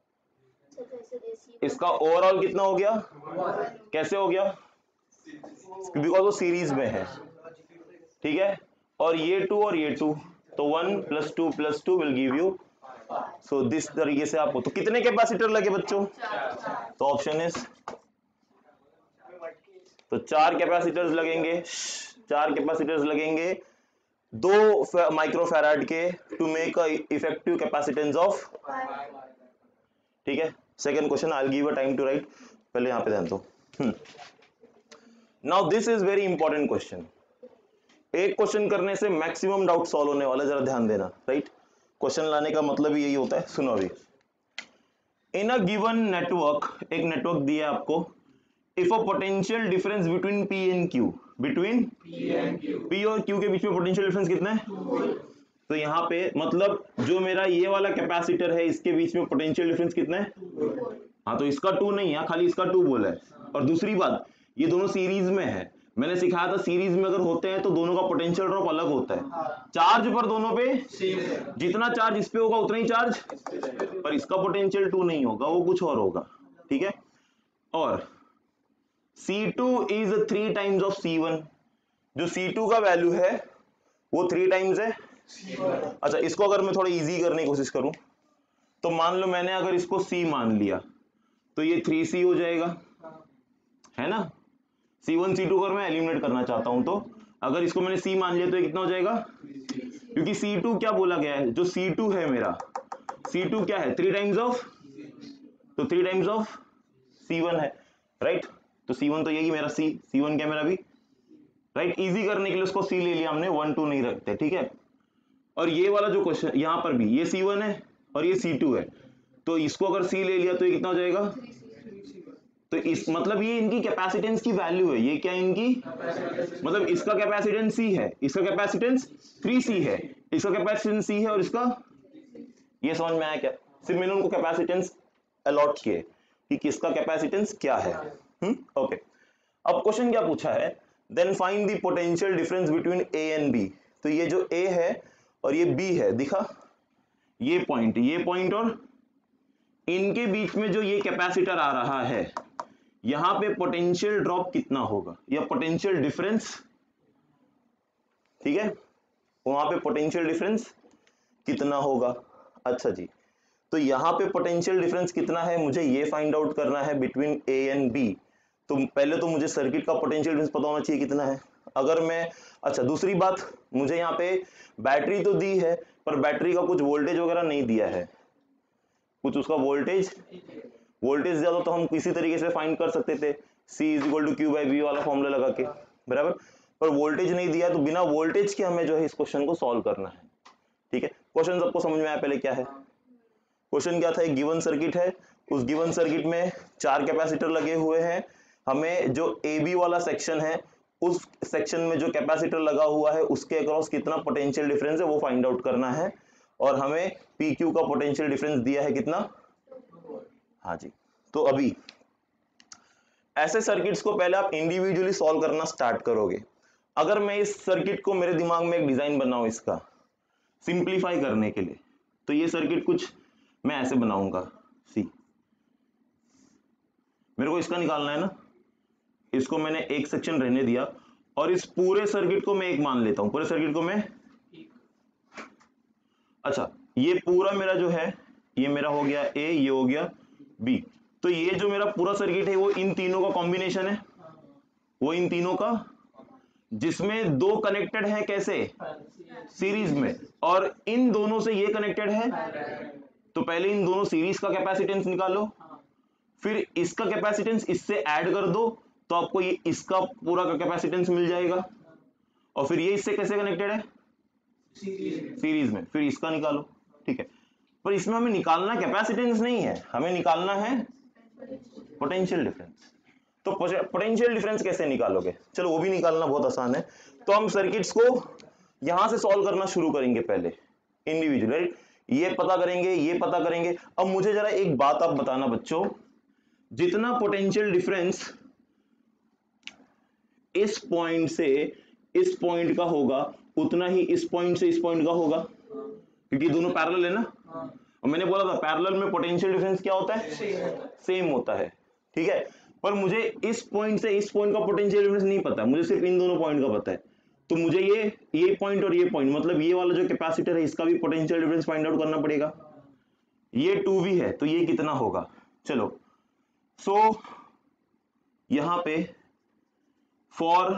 इसका ओवरऑल कितना हो गया, कैसे हो गया, बिकॉज वो सीरीज में है, ठीक है। और ये टू और ये टू, तो one plus two plus two will give you, so this तरीके से आपको। तो कितने कैपेसिटर लगे बच्चों? तो ऑप्शन इज, तो चार कैपेसिटर्स लगेंगे, चार कैपेसिटर्स लगेंगे दो माइक्रोफैराड के to make a effective capacitance of, ठीक है। Second question, I will give a time to write, पहले यहां पे ध्यान दो। Now this is very important question, एक क्वेश्चन करने से मैक्सिमम डाउट सॉल्व होने वाला है, जरा ध्यान देना, राइट। क्वेश्चन लाने का मतलब ही यही होता है। सुनो अभी, इन अ गिवन नेटवर्क, एक नेटवर्क दिया है आपको, if a potential difference between P and Q, between P और क्यू के बीच में पोटेंशियल डिफरेंस कितना है, तो यहाँ पे मतलब जो मेरा ये वाला कैपेसिटर है इसके बीच में पोटेंशियल डिफरेंस कितना है, हाँ तो इसका टू नहीं है, खाली इसका टू बोला है। और दूसरी बात, ये दोनों सीरीज में है, मैंने सिखाया था सीरीज में अगर होते हैं तो दोनों का पोटेंशियल ड्रॉप अलग होता है, चार्ज पर दोनों पे जितना चार्ज इस पे होगा उतना ही चार्ज, पर इसका पोटेंशियल टू नहीं होगा, वो कुछ और होगा, ठीक है। और C two is three times of C one, जो सी टू का वैल्यू है वो थ्री टाइम्स है। अच्छा, इसको अगर मैं थोड़ा इजी करने की कोशिश करूं तो मान लो मैंने अगर इसको सी मान लिया तो ये थ्री सी हो जाएगा, है ना। सी वन सी टू अगर मैं एलिमिनेट करना चाहता हूं तो अगर इसको मैंने सी मान लिया तो ये कितना हो जाएगा, क्योंकि सी टू क्या बोला गया है, जो सी टू है मेरा, सी टू क्या है थ्री टाइम्स ऑफ, तो three times of C one है, राइट। तो सी वन तो यही मेरा सी, सी वन क्या मेरा भी, राइट। इजी करने के लिए उसको सी ले लिया हमने, वन टू नहीं रखते, ठीक है। और ये वाला जो क्वेश्चन यहां पर भी ये सी वन है और ये सी टू है, तो इसको अगर सी ले लिया तो ये कितना हो जाएगा, तो इस मतलब ये इनकी कैपेसिटेंस की वैल्यू है, ये क्या इनकी मतलब इसका कैपेसिटेंस सी है, इसका कैपेसिटेंस थ्री सी है, इसका कैपेसिटेंस सी है और इसका, ये समझ में आया क्या? सिर्फ मैंने उनको कैपेसिटेंस अलॉट किए कि किसका कैपेसिटेंस क्या है। हम्म ओके, अब क्वेश्चन क्या पूछा है, then find the potential difference between A and B. तो ये जो ए है और ये बी है, दिखा ये पॉइंट, ये पॉइंट और इनके बीच में जो ये कैपेसिटर आ रहा है, यहां पे पोटेंशियल ड्रॉप कितना होगा या पोटेंशियल डिफरेंस, ठीक है, वहां पे पोटेंशियल डिफरेंस कितना होगा। अच्छा जी, तो यहां पे पोटेंशियल डिफरेंस कितना है मुझे ये फाइंड आउट करना है बिटवीन ए एंड बी। तो पहले तो मुझे सर्किट का पोटेंशियल डिफरेंस पता होना चाहिए कितना है। अगर मैं, अच्छा दूसरी बात, मुझे यहाँ पे बैटरी तो दी है पर बैटरी का कुछ वोल्टेज वगैरह नहीं दिया है, कुछ उसका वोल्टेज वोल्टेज ज्यादा तो हम किसी तरीके से फाइंड कर सकते थे, C is equal to Q by V वाला फॉर्मूला लगा के, बराबर। पर वोल्टेज नहीं दिया, तो बिना वोल्टेज के हमें जो है इस क्वेश्चन को सॉल्व करना है, ठीक है। क्वेश्चन सबको समझ में आया पहले क्या है? क्वेश्चन क्या था, एक गिवन सर्किट है, उस गिवन सर्किट में चार कैपेसिटर लगे हुए हैं, हमें जो ए बी वाला सेक्शन है उस सेक्शन में जो कैपेसिटर लगा हुआ है उसके अक्रॉस कितना पोटेंशियल डिफरेंस है वो फाइंड आउट करना है, और हमें पी क्यू का पोटेंशियल डिफरेंस दिया है कितना, हाँ जी। तो अभी ऐसे सर्किट्स को पहले आप इंडिविजुअली सॉल्व करना स्टार्ट करोगे। अगर मैं इस सर्किट को, मेरे दिमाग में एक डिजाइन बनाऊं इसका सिंप्लीफाई करने के लिए, तो ये सर्किट कुछ मैं ऐसे बनाऊंगा। सी, मेरे को इसका निकालना है ना, इसको मैंने एक सेक्शन रहने दिया और इस पूरे सर्किट को मैं एक मान लेता हूं, पूरे सर्किट को मैं, अच्छा ये पूरा मेरा जो है ये मेरा हो गया ए, ये हो गया बी, तो ये जो मेरा पूरा सर्किट है वो इन तीनों का कॉम्बिनेशन है, वो इन तीनों का, जिसमें दो कनेक्टेड है कैसे, सीरीज में, और इन दोनों से ये कनेक्टेड है, तो पहले इन दोनों सीरीज का कैपेसिटेंस निकालो, फिर इसका कैपेसिटेंस इससे ऐड कर दो तो आपको ये इसका पूरा का कैपेसिटेंस मिल जाएगा, और फिर ये इससे कैसे कनेक्टेड है, सीरीज में, फिर इसका निकालो, ठीक है। पर इसमें हमें निकालना कैपेसिटेंस नहीं है, हमें निकालना है पोटेंशियल डिफरेंस। तो पोटेंशियल डिफरेंस कैसे निकालोगे, चलो वो भी निकालना बहुत आसान है। तो हम सर्किट्स को यहां से सॉल्व करना शुरू करेंगे, पहले इंडिविजुअल, राइट, ये पता करेंगे, ये पता करेंगे। अब मुझे जरा एक बात आप बताना बच्चों, जितना पोटेंशियल डिफरेंस इस पॉइंट से इस पॉइंट का होगा उतना ही इस पॉइंट से इस पॉइंट का होगा, क्योंकि दोनों पैरेलल है ना। और मैंने बोला था पैरेलल में पोटेंशियल डिफरेंस क्या होता है, सेम होता है, ठीक है। पर मुझे इस पॉइंट से इस पॉइंट का पोटेंशियल डिफरेंस नहीं पता, मुझे सिर्फ इन दोनों पॉइंट का पता है। तो मुझे ये ये पॉइंट और ये पॉइंट, मतलब ये वाला जो कैपेसिटर है इसका भी पोटेंशियल डिफरेंस फाइंड आउट करना पड़ेगा। ये टू भी है तो ये कितना होगा, चलो सो so, यहां पे फॉर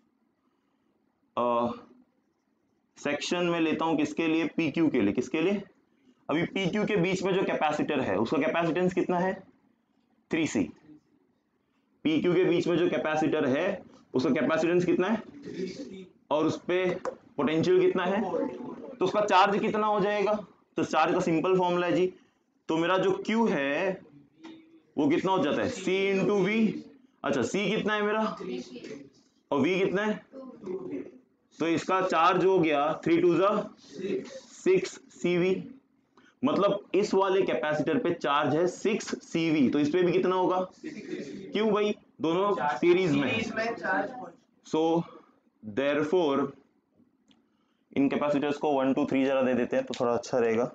सेक्शन में लेता हूं किसके लिए, पी क्यू के लिए, किसके लिए, अभी पी क्यू के बीच में जो कैपेसिटर है उसका कैपेसिटेंस कितना है, थ्री सी। पी क्यू के बीच में जो कैपेसिटर है उसका कैपेसिटेंस कितना है, और उस पे पोटेंशियल कितना है, तो उसका चार्ज कितना हो जाएगा, तो चार्ज का सिंपल फॉर्मूला है जी, तो मेरा जो Q है वो कितना हो जाता है, C इंटू वी। अच्छा C कितना है मेरा, और V कितना है, तो इसका चार्ज हो गया थ्री टू जा सिक्स सीवी, मतलब इस वाले कैपेसिटर पे चार्ज है सिक्स सीवी, तो इस पे भी कितना होगा, क्यों भाई दोनों सीरीज में। सो देयरफॉर इन कैपेसिटर्स को वन टू थ्री जरा दे देते हैं तो थोड़ा अच्छा रहेगा।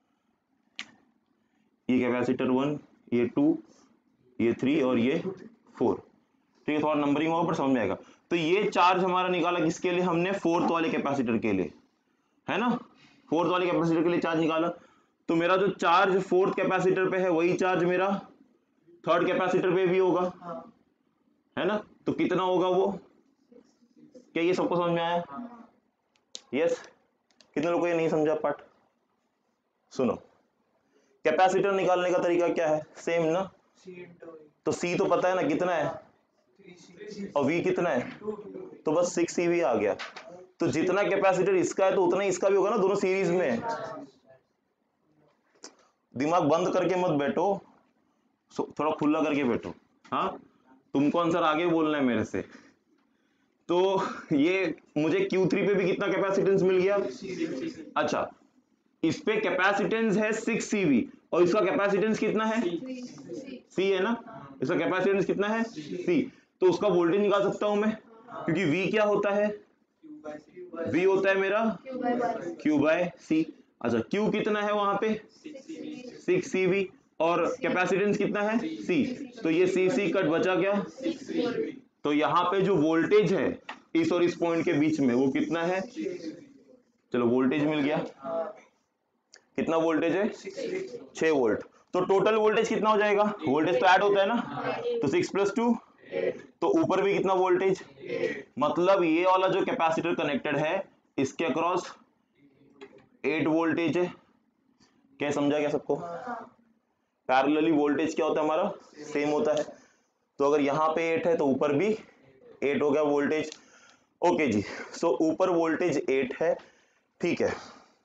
ये कैपेसिटर वन, ये टू, ये थ्री और ये फोर, ठीक है, थोड़ा नंबरिंग होगा पर समझ में आएगा। तो ये चार्ज हमारा निकाला किसके लिए, हमने फोर्थ वाले कैपेसिटर के लिए, है ना, फोर्थ वाले कैपेसिटर के लिए चार्ज निकाला। तो मेरा जो चार्ज फोर्थ कैपेसिटर पे है वही चार्ज मेरा थर्ड कैपेसिटर पे भी होगा, है ना, तो कितना होगा वो, क्या ये सबको समझ में आया, यस। कितने लोगों को ये नहीं समझा पार्ट, सुनो, कैपेसिटर निकालने का तरीका क्या है, सेम ना, तो C तो पता है ना कितना है, और V कितना है, तो बस सिक्स सीवी आ गया। तो जितना कैपेसिटर इसका है तो उतना ही इसका भी होगा ना, दोनों सीरीज में है। दिमाग बंद करके मत बैठो, थोड़ा खुला करके बैठो, हाँ, तुमको आंसर आगे बोलना है मेरे से। तो ये मुझे क्यू थ्री पे भी कितना कैपेसिटेंस मिल गया, अच्छा इस पे कैपेसिटेंस है सिक्स सीवी और इसका कैपेसिटेंस कितना है, सी है ना, इसका कैपेसिटेंस कितना है, सी, तो उसका वोल्टेज निकाल सकता हूं मैं, क्योंकि V क्या होता है, V होता है मेरा Q बाय सी। अच्छा Q कितना है वहां पे, सिक्स सीवी, और कैपेसिटेंस कितना है, C, तो ये C C कट बचा क्या, तो यहाँ पे जो वोल्टेज है इस और इस पॉइंट के बीच में वो कितना है, चलो वोल्टेज मिल गया, कितना वोल्टेज है, छह वोल्ट। तो टोटल वोल्टेज कितना हो जाएगा, वोल्टेज तो ऐड होता है ना, तो सिक्स प्लस टू, तो ऊपर भी कितना वोल्टेज, मतलब ये वाला जो कैपेसिटर कनेक्टेड है इसके अक्रॉस एट वोल्टेज है। क्या समझा क्या सबको, पैरेलली वोल्टेज क्या होता है हमारा, सेम होता है। तो अगर यहाँ पे एट है तो ऊपर भी एट हो गया वोल्टेज, ओके जी। सो ऊपर वोल्टेज एट है, ठीक है,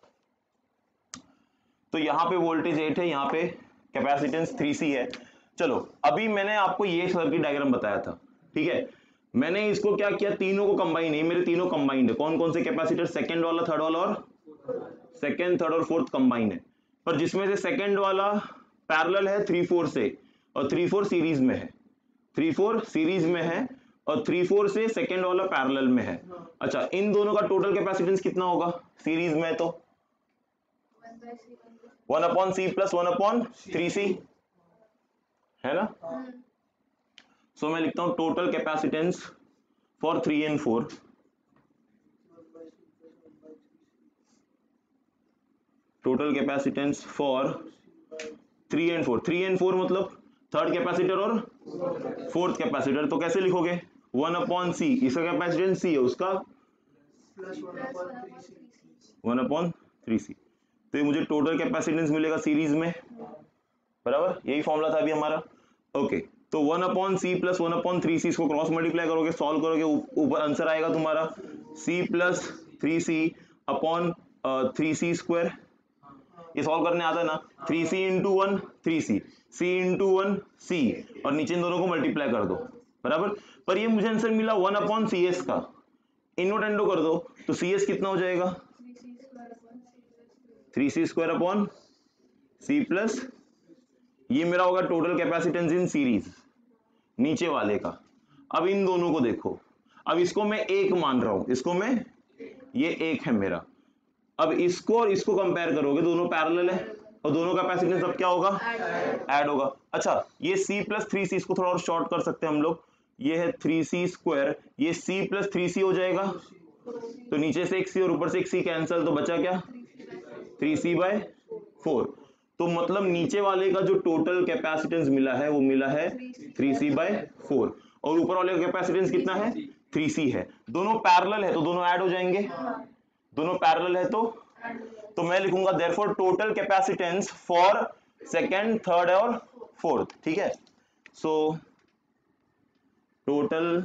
तो यहाँ पे वोल्टेज एट है, यहाँ पे कैपेसिटेंस थ्री सी है। चलो अभी मैंने आपको ये सर्किट डायग्राम बताया था, ठीक है, मैंने इसको क्या किया, तीनों को कंबाइन, नहीं मेरे तीनों कंबाइंड है, कौन कौन से कैपेसिटर, सेकंड वाला, थर्ड वाला और सेकंड, थर्ड और फोर्थ कंबाइन है, पर जिसमें से सेकंड वाला पैरेलल है थ्री फोर से और थ्री फोर सीरीज में है, थ्री फोर सीरीज में है और थ्री फोर से सेकेंड वाला पैरेलल में है। अच्छा, इन दोनों का टोटल कैपेसिटेंस कितना होगा सीरीज में? तो one upon C plus one upon three C है ना। सो so, मैं लिखता हूं total capacitance for three and four total capacitance for three and four three and four मतलब थर्ड कैपेसिटर और फोर्थ कैपेसिटर। तो कैसे लिखोगे? वन अपॉन सी, इसका कैपेसिटेंस सी है, उसका वन अपॉन थ्री सी। तो ये मुझे टोटल कैपेसिटेंस मिलेगा सीरीज में, बराबर, यही फॉर्मूला था अभी हमारा। ओके, तो one upon C plus one upon three C, इसको क्रॉस मल्टीप्लाई करोगे, सॉल्व करोगे, ऊपर आंसर आएगा तुम्हारा C plus three C upon three C square. ये सॉल्व करने आता है ना, three C into one three C, C into one C, और नीचे इन दोनों को मल्टीप्लाई कर दो, बराबर। पर ये मुझे आंसर मिला वन अपॉन सी एस का, इनो टेंडो कर दो तो सी एस कितना हो जाएगा? Three C square upon C plus, ये मेरा होगा टोटल कैपेसिटेंस इन सीरीज नीचे वाले का। अब इन दोनों को देखो, अब इसको मैं एक मान रहा हूं, इसको मैं, ये एक है मेरा। अब इसको और इसको कंपेयर करोगे, दोनों पैरेलल है और दोनों का कैपेसिटेंस अब क्या होगा? ऐड होगा। अच्छा, ये c प्लस थ्री सी, इसको थोड़ा और शॉर्ट कर सकते हैं हम लोग, ये है थ्री सी स्क्वायर, ये c प्लस थ्री सी हो जाएगा, तो नीचे से एक c और ऊपर से एक c कैंसल, तो बचा क्या? Three C by four. तो मतलब नीचे वाले का जो टोटल कैपेसिटेंस मिला है वो मिला है थ्री सी बाय फोर, और ऊपर वाले का कैपेसिटेंस कितना है? थ्री सी है। दोनों पैरेलल है तो दोनों ऐड हो जाएंगे, दोनों पैरेलल है तो तो मैं लिखूंगा therefore total capacitance for second, third और फोर्थ, ठीक है। So total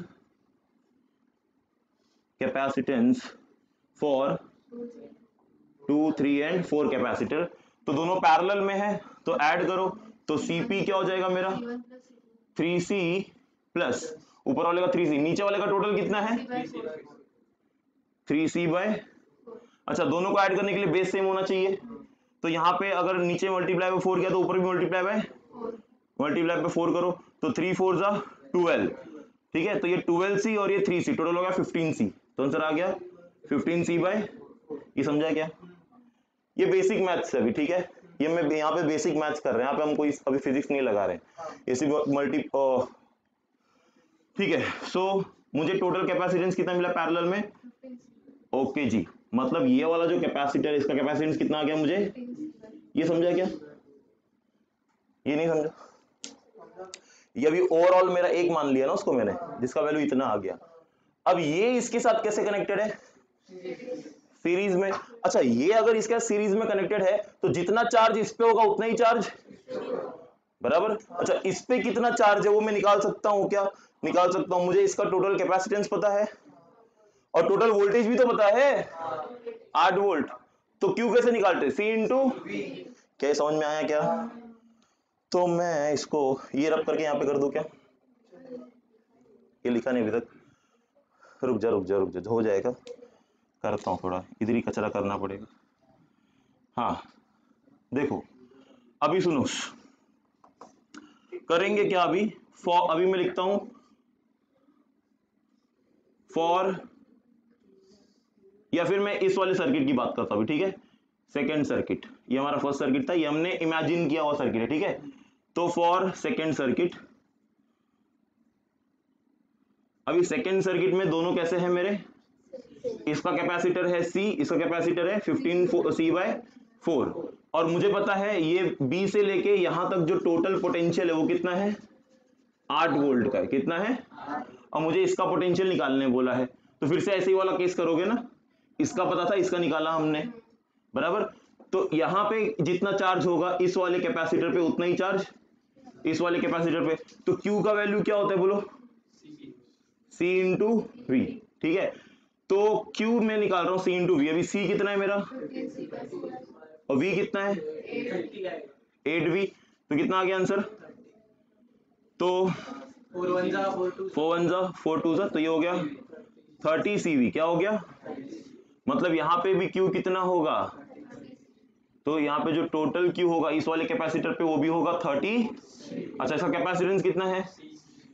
capacitance for two, three and four capacitor, तो दोनों पैरेलल में है तो ऐड करो, तो सीपी क्या हो जाएगा मेरा? थ्री सी प्लस ऊपर वाले का थ्री सी, नीचे वाले का टोटल कितना है? थ्री सी बाय, अच्छा दोनों को ऐड करने के लिए बेस सेम होना चाहिए, तो यहाँ पे अगर नीचे मल्टीप्लाई बाय फोर किया तो ऊपर भी multiply by multiply by four करो, तो थ्री फोर जा ट्वेल्व, ठीक है। तो ये ट्वेल्व सी और ये थ्री सी, टोटल हो गया फिफ्टीन सी, तो आंसर आ गया फिफ्टीन सी बाय, ये समझा क्या? ये बेसिक मैथ्स है अभी, ठीक है, ये मैं यहाँ पे बेसिक मैथ्स कर रहे हैं, यहाँ पे हम कोई अभी फिजिक्स नहीं लगा रहे हैं, इसी मल्टी, ठीक है। सो मुझे टोटल कैपेसिटेंस कितना मिला पैरेलल में? ओके जी, मतलब ये वाला जो कैपेसिटर, इसका कैपेसिटेंस कितना आ गया मुझे? ये समझा क्या? ये नहीं समझा? ये अभी ओवरऑल मेरा एक मान लिया ना उसको मैंने, जिसका वैल्यू इतना आ गया। अब ये इसके साथ कैसे कनेक्टेड है? सीरीज में। अच्छा, ये अगर इसके साथ सीरीज में कनेक्टेड है तो जितना चार्ज इस पे होगा उतना ही चार्ज, बराबर। अच्छा, इस पे कितना चार्ज है वो मैं निकाल सकता हूं क्या? निकाल सकता हूं, मुझे इसका टोटल कैपेसिटेंस पता है और टोटल वोल्टेज भी तो पता है, आठ वोल्ट। तो क्यू कैसे निकालते? सी इंटू, क्या समझ में आया क्या? तो मैं इसको ये रब करके यहाँ पे कर दूं क्या? ये लिखा नहीं अभी तक, रुक जा रुक जा रुक जा, हो जाएगा, करता हूँ, थोड़ा इधर ही कचरा करना पड़ेगा। हाँ देखो, अभी सुनो, करेंगे क्या अभी? फॉर, अभी मैं लिखता हूं फॉर, या फिर मैं इस वाले सर्किट की बात करता हूं, ठीक है, सेकेंड सर्किट, ये हमारा फर्स्ट सर्किट था, ये हमने इमेजिन किया हुआ सर्किट है, ठीक है। तो फॉर सेकेंड सर्किट, अभी सेकेंड सर्किट में दोनों कैसे हैं मेरे? इसका कैपेसिटर है C, इसका कैपेसिटर है फिफ्टीन सी बाय फोर, और मुझे पता है ये B से लेके यहां तक जो टोटल पोटेंशियल है वो कितना है? आठ वोल्ट का है, कितना है? और मुझे इसका पोटेंशियल निकालने बोला है, तो फिर से ऐसे ही वाला केस करोगे ना, इसका पता था, इसका निकाला हमने, बराबर। तो यहां पे जितना चार्ज होगा इस वाले कैपेसिटर पे उतना ही चार्ज इस वाले कैपेसिटर पे, तो Q का वैल्यू क्या होता है बोलो? C इंटू वी, ठीक है। तो Q में निकाल रहा हूं C इंटू वी, अभी C कितना है मेरा और V कितना है? एट वी, तो कितना आ गया आंसर? तो फोर वन जा फोर टू जा, तो ये हो गया थर्टी सीवी, क्या हो गया? मतलब यहाँ पे भी Q कितना होगा? तो यहाँ पे जो टोटल Q होगा इस वाले कैपेसिटर पे वो भी होगा थर्टी। अच्छा, इसका कैपेसिटेंस कितना है?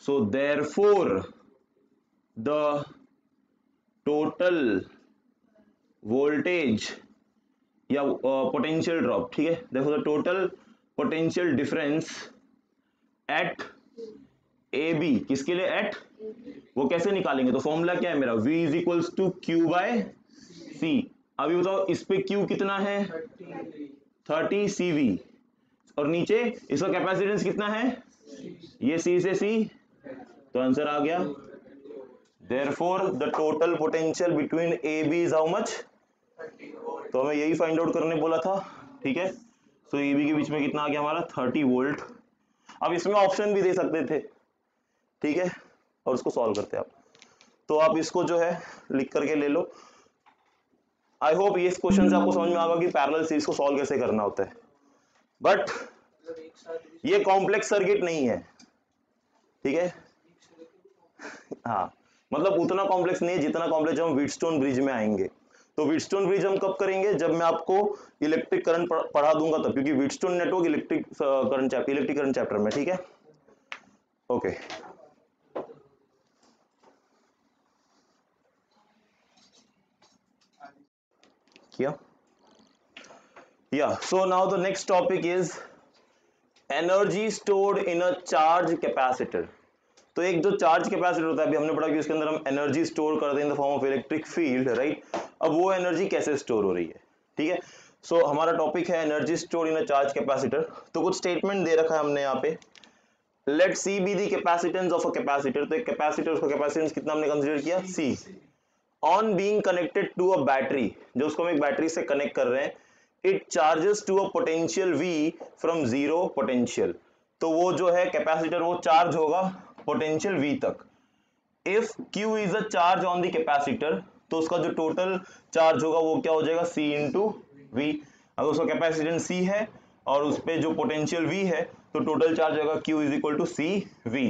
So therefore the total voltage या पोटेंशियल ड्रॉप, ठीक है, देखो the total potential difference at A B, किसके लिए, एट, वो कैसे निकालेंगे, तो फॉर्मूला क्या है मेरा, V is equals to Q by C. अभी बताओ इस पे Q कितना है, थर्टी सी वी, और नीचे इसका कैपेसिटेंस कितना है, ये C से C, तो आंसर आ गया। Therefore the total potential between A B is how much, तो हमें यही फाइंड आउट करने बोला था, ठीक है। सो ए बी के बीच में कितना आ गया हमारा, थर्टी वोल्ट। अब इसमें ऑप्शन भी दे सकते थे, ठीक है, और उसको सॉल्व करते हैं आप, तो आप इसको जो है लिख करके ले लो। आई होप ये क्वेश्चन से आपको समझ में आएगा कि पैरेलल सीरीज को सॉल्व कैसे करना होता है, बट ये कॉम्प्लेक्स सर्किट नहीं है, ठीक है, हाँ, मतलब उतना कॉम्प्लेक्स नहीं है जितना कॉम्प्लेक्स हम व्हीटस्टोन ब्रिज में आएंगे। तो व्हीटस्टोन ब्रिज हम कब करेंगे, जब मैं आपको इलेक्ट्रिक करंट पढ़ा दूंगा तब, क्योंकि Wheatstone network electric current chapter electric current chapter में, ठीक है, ओके। किया या so now the next topic is energy stored in a charge capacitor. तो एक जो चार्ज कैपेसिटर होता है, अभी हमने पढ़ा कि उसके अंदर हम एनर्जी स्टोर करते हैं in the form of electric field, right. अब वो एनर्जी कैसे स्टोर हो रही है, ठीक है। सो so, हमारा टॉपिक है energy store in a charge capacitor. तो कुछ स्टेटमेंट दे रखा है हमने यहाँ पे, let C be the capacitance of a capacitor. तो एक कैपेसिटर, उसका कैपेसिटेंस कितना हमने कंसीडर किया, C. On being connected to a battery, जो उसको हम एक बैटरी से कनेक्ट कर रहे हैं, it charges to a potential V from zero potential. तो वो जो है कैपेसिटर वो चार्ज होगा पोटेंशियल V तक। If Q is a charge on the capacitor, तो उसका जो टोटल चार्ज होगा वो क्या हो जाएगा, C इंटू वी। अगर उसका कैपेसिटेंस C है और उस पे जो पोटेंशियल V है, तो टोटल चार्ज होगा Q is equal to C V.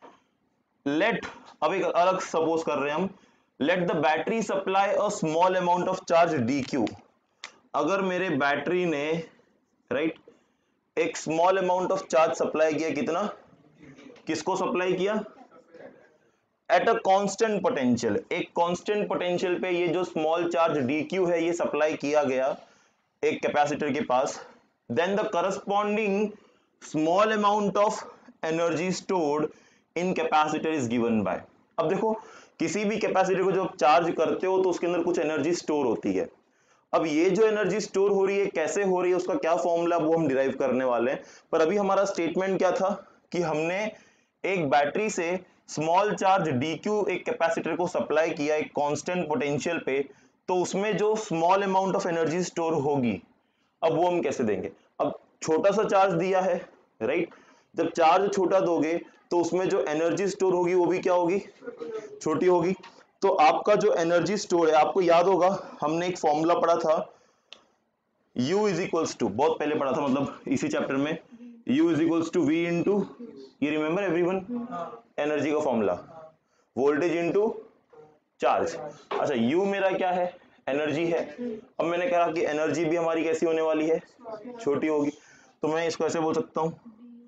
Let, अब एक अलग सपोज कर रहे हैं हम, let the battery supply a small amount of charge D Q. अगर मेरे बैटरी ने, राइट, एक small amount of charge supply किया, कितना, किसको सप्लाई किया, एट अ कांस्टेंट पोटेंशियल, एक कांस्टेंट पोटेंशियल पे ये जो स्मॉल चार्ज डी क्यू है ये सप्लाई किया गया एक कैपेसिटर के पास, then the corresponding small amount of energy stored in capacitor is given by. अब देखो किसी भी कैपेसिटर को जब चार्ज करते हो तो उसके अंदर कुछ एनर्जी स्टोर होती है। अब ये जो एनर्जी स्टोर हो रही है कैसे हो रही है, उसका क्या फॉर्मूला, वो हम डिराइव करने वाले हैं। पर अभी हमारा स्टेटमेंट क्या था कि हमने एक बैटरी से स्मॉल चार्ज डी क्यू एक कैपेसिटर को सप्लाई किया एक कांस्टेंट पोटेंशियल पे, तो उसमें जो small amount of energy store होगी, अब वो हम कैसे देंगे। अब छोटा सा चार्ज दिया है, राइट, जब चार्ज छोटा दोगे तो उसमें जो एनर्जी स्टोर होगी वो भी क्या होगी, छोटी होगी। तो आपका जो एनर्जी स्टोर है, आपको याद होगा हमने एक फॉर्मूला पढ़ा था, U इज इक्वल्स टू, बहुत पहले पढ़ा था, मतलब इसी चैप्टर में, U is equals to V into, ये रिमेंबर एवरीवन, एनर्जी का फॉर्मूला, वोल्टेज इंटू चार्ज। अच्छा, U मेरा क्या है, एनर्जी है। अब मैंने कहा कि एनर्जी भी हमारी कैसी होने वाली है, छोटी होगी। तो मैं इसको ऐसे बोल सकता हूं,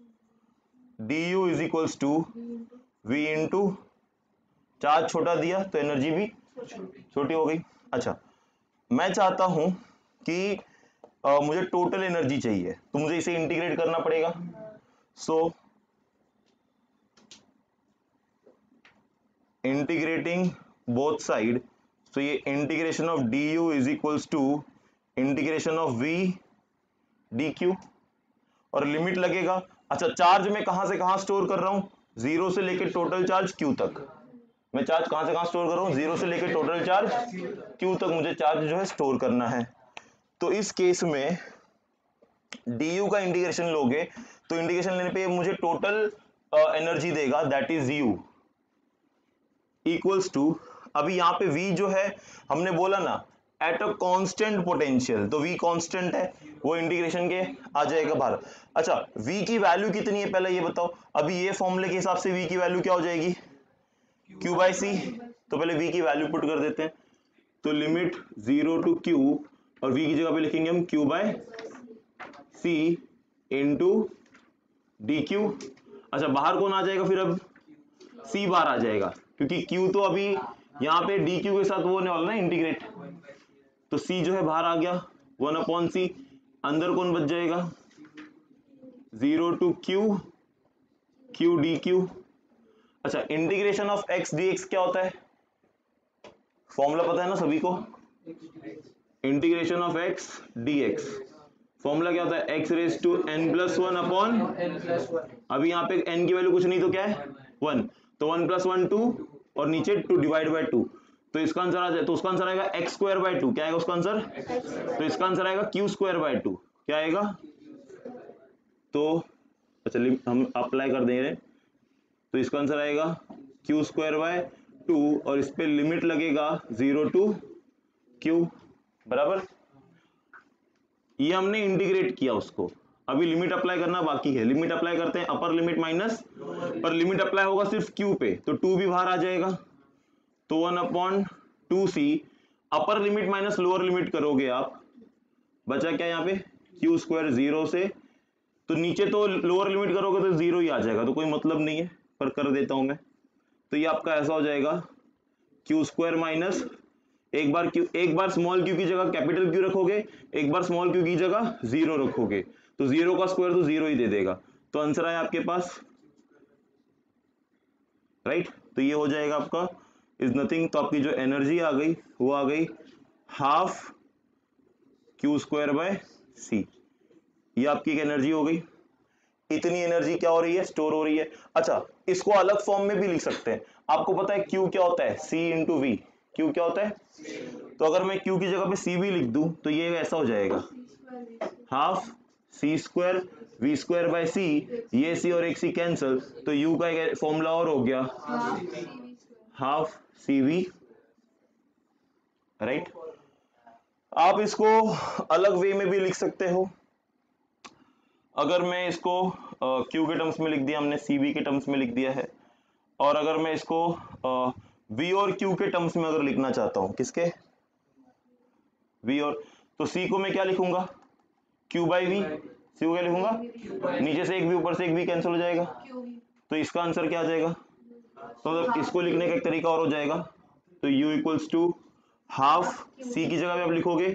D U is equals to V into, charge छोटा दिया तो एनर्जी भी छोटी हो गई। अच्छा, मैं चाहता हूं कि आ, मुझे टोटल एनर्जी चाहिए, तो मुझे इसे इंटीग्रेट करना पड़ेगा। सो इंटीग्रेटिंग बोथ साइड, तो ये integration of D U is equals to integration of V D Q, और लिमिट लगेगा। अच्छा, चार्ज मैं कहां से कहां स्टोर कर रहा हूं, जीरो से लेकर टोटल चार्ज क्यू तक। मैं चार्ज कहां से कहां स्टोर कर रहा हूं, जीरो से लेकर टोटल चार्ज क्यू तक मुझे चार्ज जो है स्टोर करना है। तो इस केस में du का इंटीग्रेशन लोगे तो इंटीग्रेशन लेने पे मुझे टोटल एनर्जी देगा, that is u equals to, अभी यहां पे v जो है हमने बोला ना एट अ कांस्टेंट पोटेंशियल, तो v कांस्टेंट है, वो इंटीग्रेशन के आ जाएगा बाहर। अच्छा, v की वैल्यू कितनी है पहले ये बताओ। अभी ये फॉर्मूले के हिसाब से v की वैल्यू क्या हो जाएगी, q बाय सी। तो पहले v की वैल्यू पुट कर देते हैं, तो लिमिट जीरो टू q, और v की जगह पे लिखेंगे हम q by C into D Q. अच्छा, बाहर कौन आ जाएगा फिर, अब सी बार आ जाएगा, क्योंकि क्यू तो अभी यहाँ पे डी क्यू के साथ वो होने वाला ना इंटीग्रेट, तो सी जो है बाहर आ गया, वन अपॉन सी, अंदर कौन बच जाएगा, zero to Q Q D Q. अच्छा, integration of X D X क्या होता है, फॉर्मूला पता है ना सभी को, integration of X D X formula क्या होता है, X raise to N plus one upon, अभी यहाँ पे एन की वैल्यू कुछ नहीं तो क्या है वन, तो वन प्लस वन टू और नीचे टू डिवाइड बाय टू, तो इसका आंसर आ जाए, तो उसका आंसर आएगा एक्स स्क्वायर बाय टू, क्या आएगा उसका आंसर, तो इसका आंसर आएगा क्यू स्क्वायर बाय टू, क्या आएगा, तो चलिए हम अप्लाई कर दे रहे, तो इसका आंसर आएगा क्यू स्क्वायर बाय टू और इस पे लिमिट लगेगा जीरो टू क्यू, बराबर। ये हमने इंटीग्रेट किया उसको, अभी लिमिट अप्लाई करना बाकी है, लिमिट अप्लाई करते हैं, अपर लिमिट माइनस, पर लिमिट अप्लाई होगा सिर्फ क्यू पे, तो टू भी बाहर आ जाएगा, तो one upon two C, upper limit minus lower limit करोगे आप, बचा क्या यहाँ पे क्यू स्क्वायर जीरो से, तो नीचे तो लोअर लिमिट करोगे तो जीरो ही आ जाएगा, तो कोई मतलब नहीं है, पर कर देता हूं मैं, तो ये आपका ऐसा हो जाएगा क्यू स्क्वायर माइनस, एक बार क्यू, एक बार स्मॉल क्यू की जगह कैपिटल क्यू रखोगे, एक बार स्मॉल क्यू की जगह जीरो रखोगे, तो जीरो का स्क्वायर तो जीरो ही दे देगा, तो आंसर आया आपके पास, राइट। तो ये हो जाएगा आपका इज नथिंग, तो आपकी जो एनर्जी आ गई वो आ गई half Q square by C, ये आपकी एक एनर्जी हो गई, इतनी एनर्जी क्या हो रही है, स्टोर हो रही है। अच्छा, इसको अलग फॉर्म में भी लिख सकते हैं, आपको पता है क्यू क्या होता है, सी इंटू वी, क्यू क्या होता है, तो अगर मैं क्यू की जगह पे सी भी लिख दूं तो ये ऐसा हो जाएगा half C square V square by C, ये सी और एक सी कैंसिल, तो यू का एक फॉर्मूला और हो गया हाफ सी वी, राइट। आप इसको अलग वे में भी लिख सकते हो, अगर मैं इसको क्यू के टर्म्स में लिख दिया हमने, सी वी के टर्म्स में लिख दिया है, और अगर मैं इसको वी और क्यू के टर्म्स में अगर लिखना चाहता हूं, किसके, वी और, तो सी को मैं क्या लिखूंगा, क्यू बाई वी, सी को क्या लिखूंगा, नीचे से एक वी ऊपर से एक वी कैंसिल हो जाएगा, तो इसका आंसर क्या आ जाएगा, तो मतलब इसको लिखने का एक तरीका और हो जाएगा, तो u equals to half C की जगह पे आप लिखोगे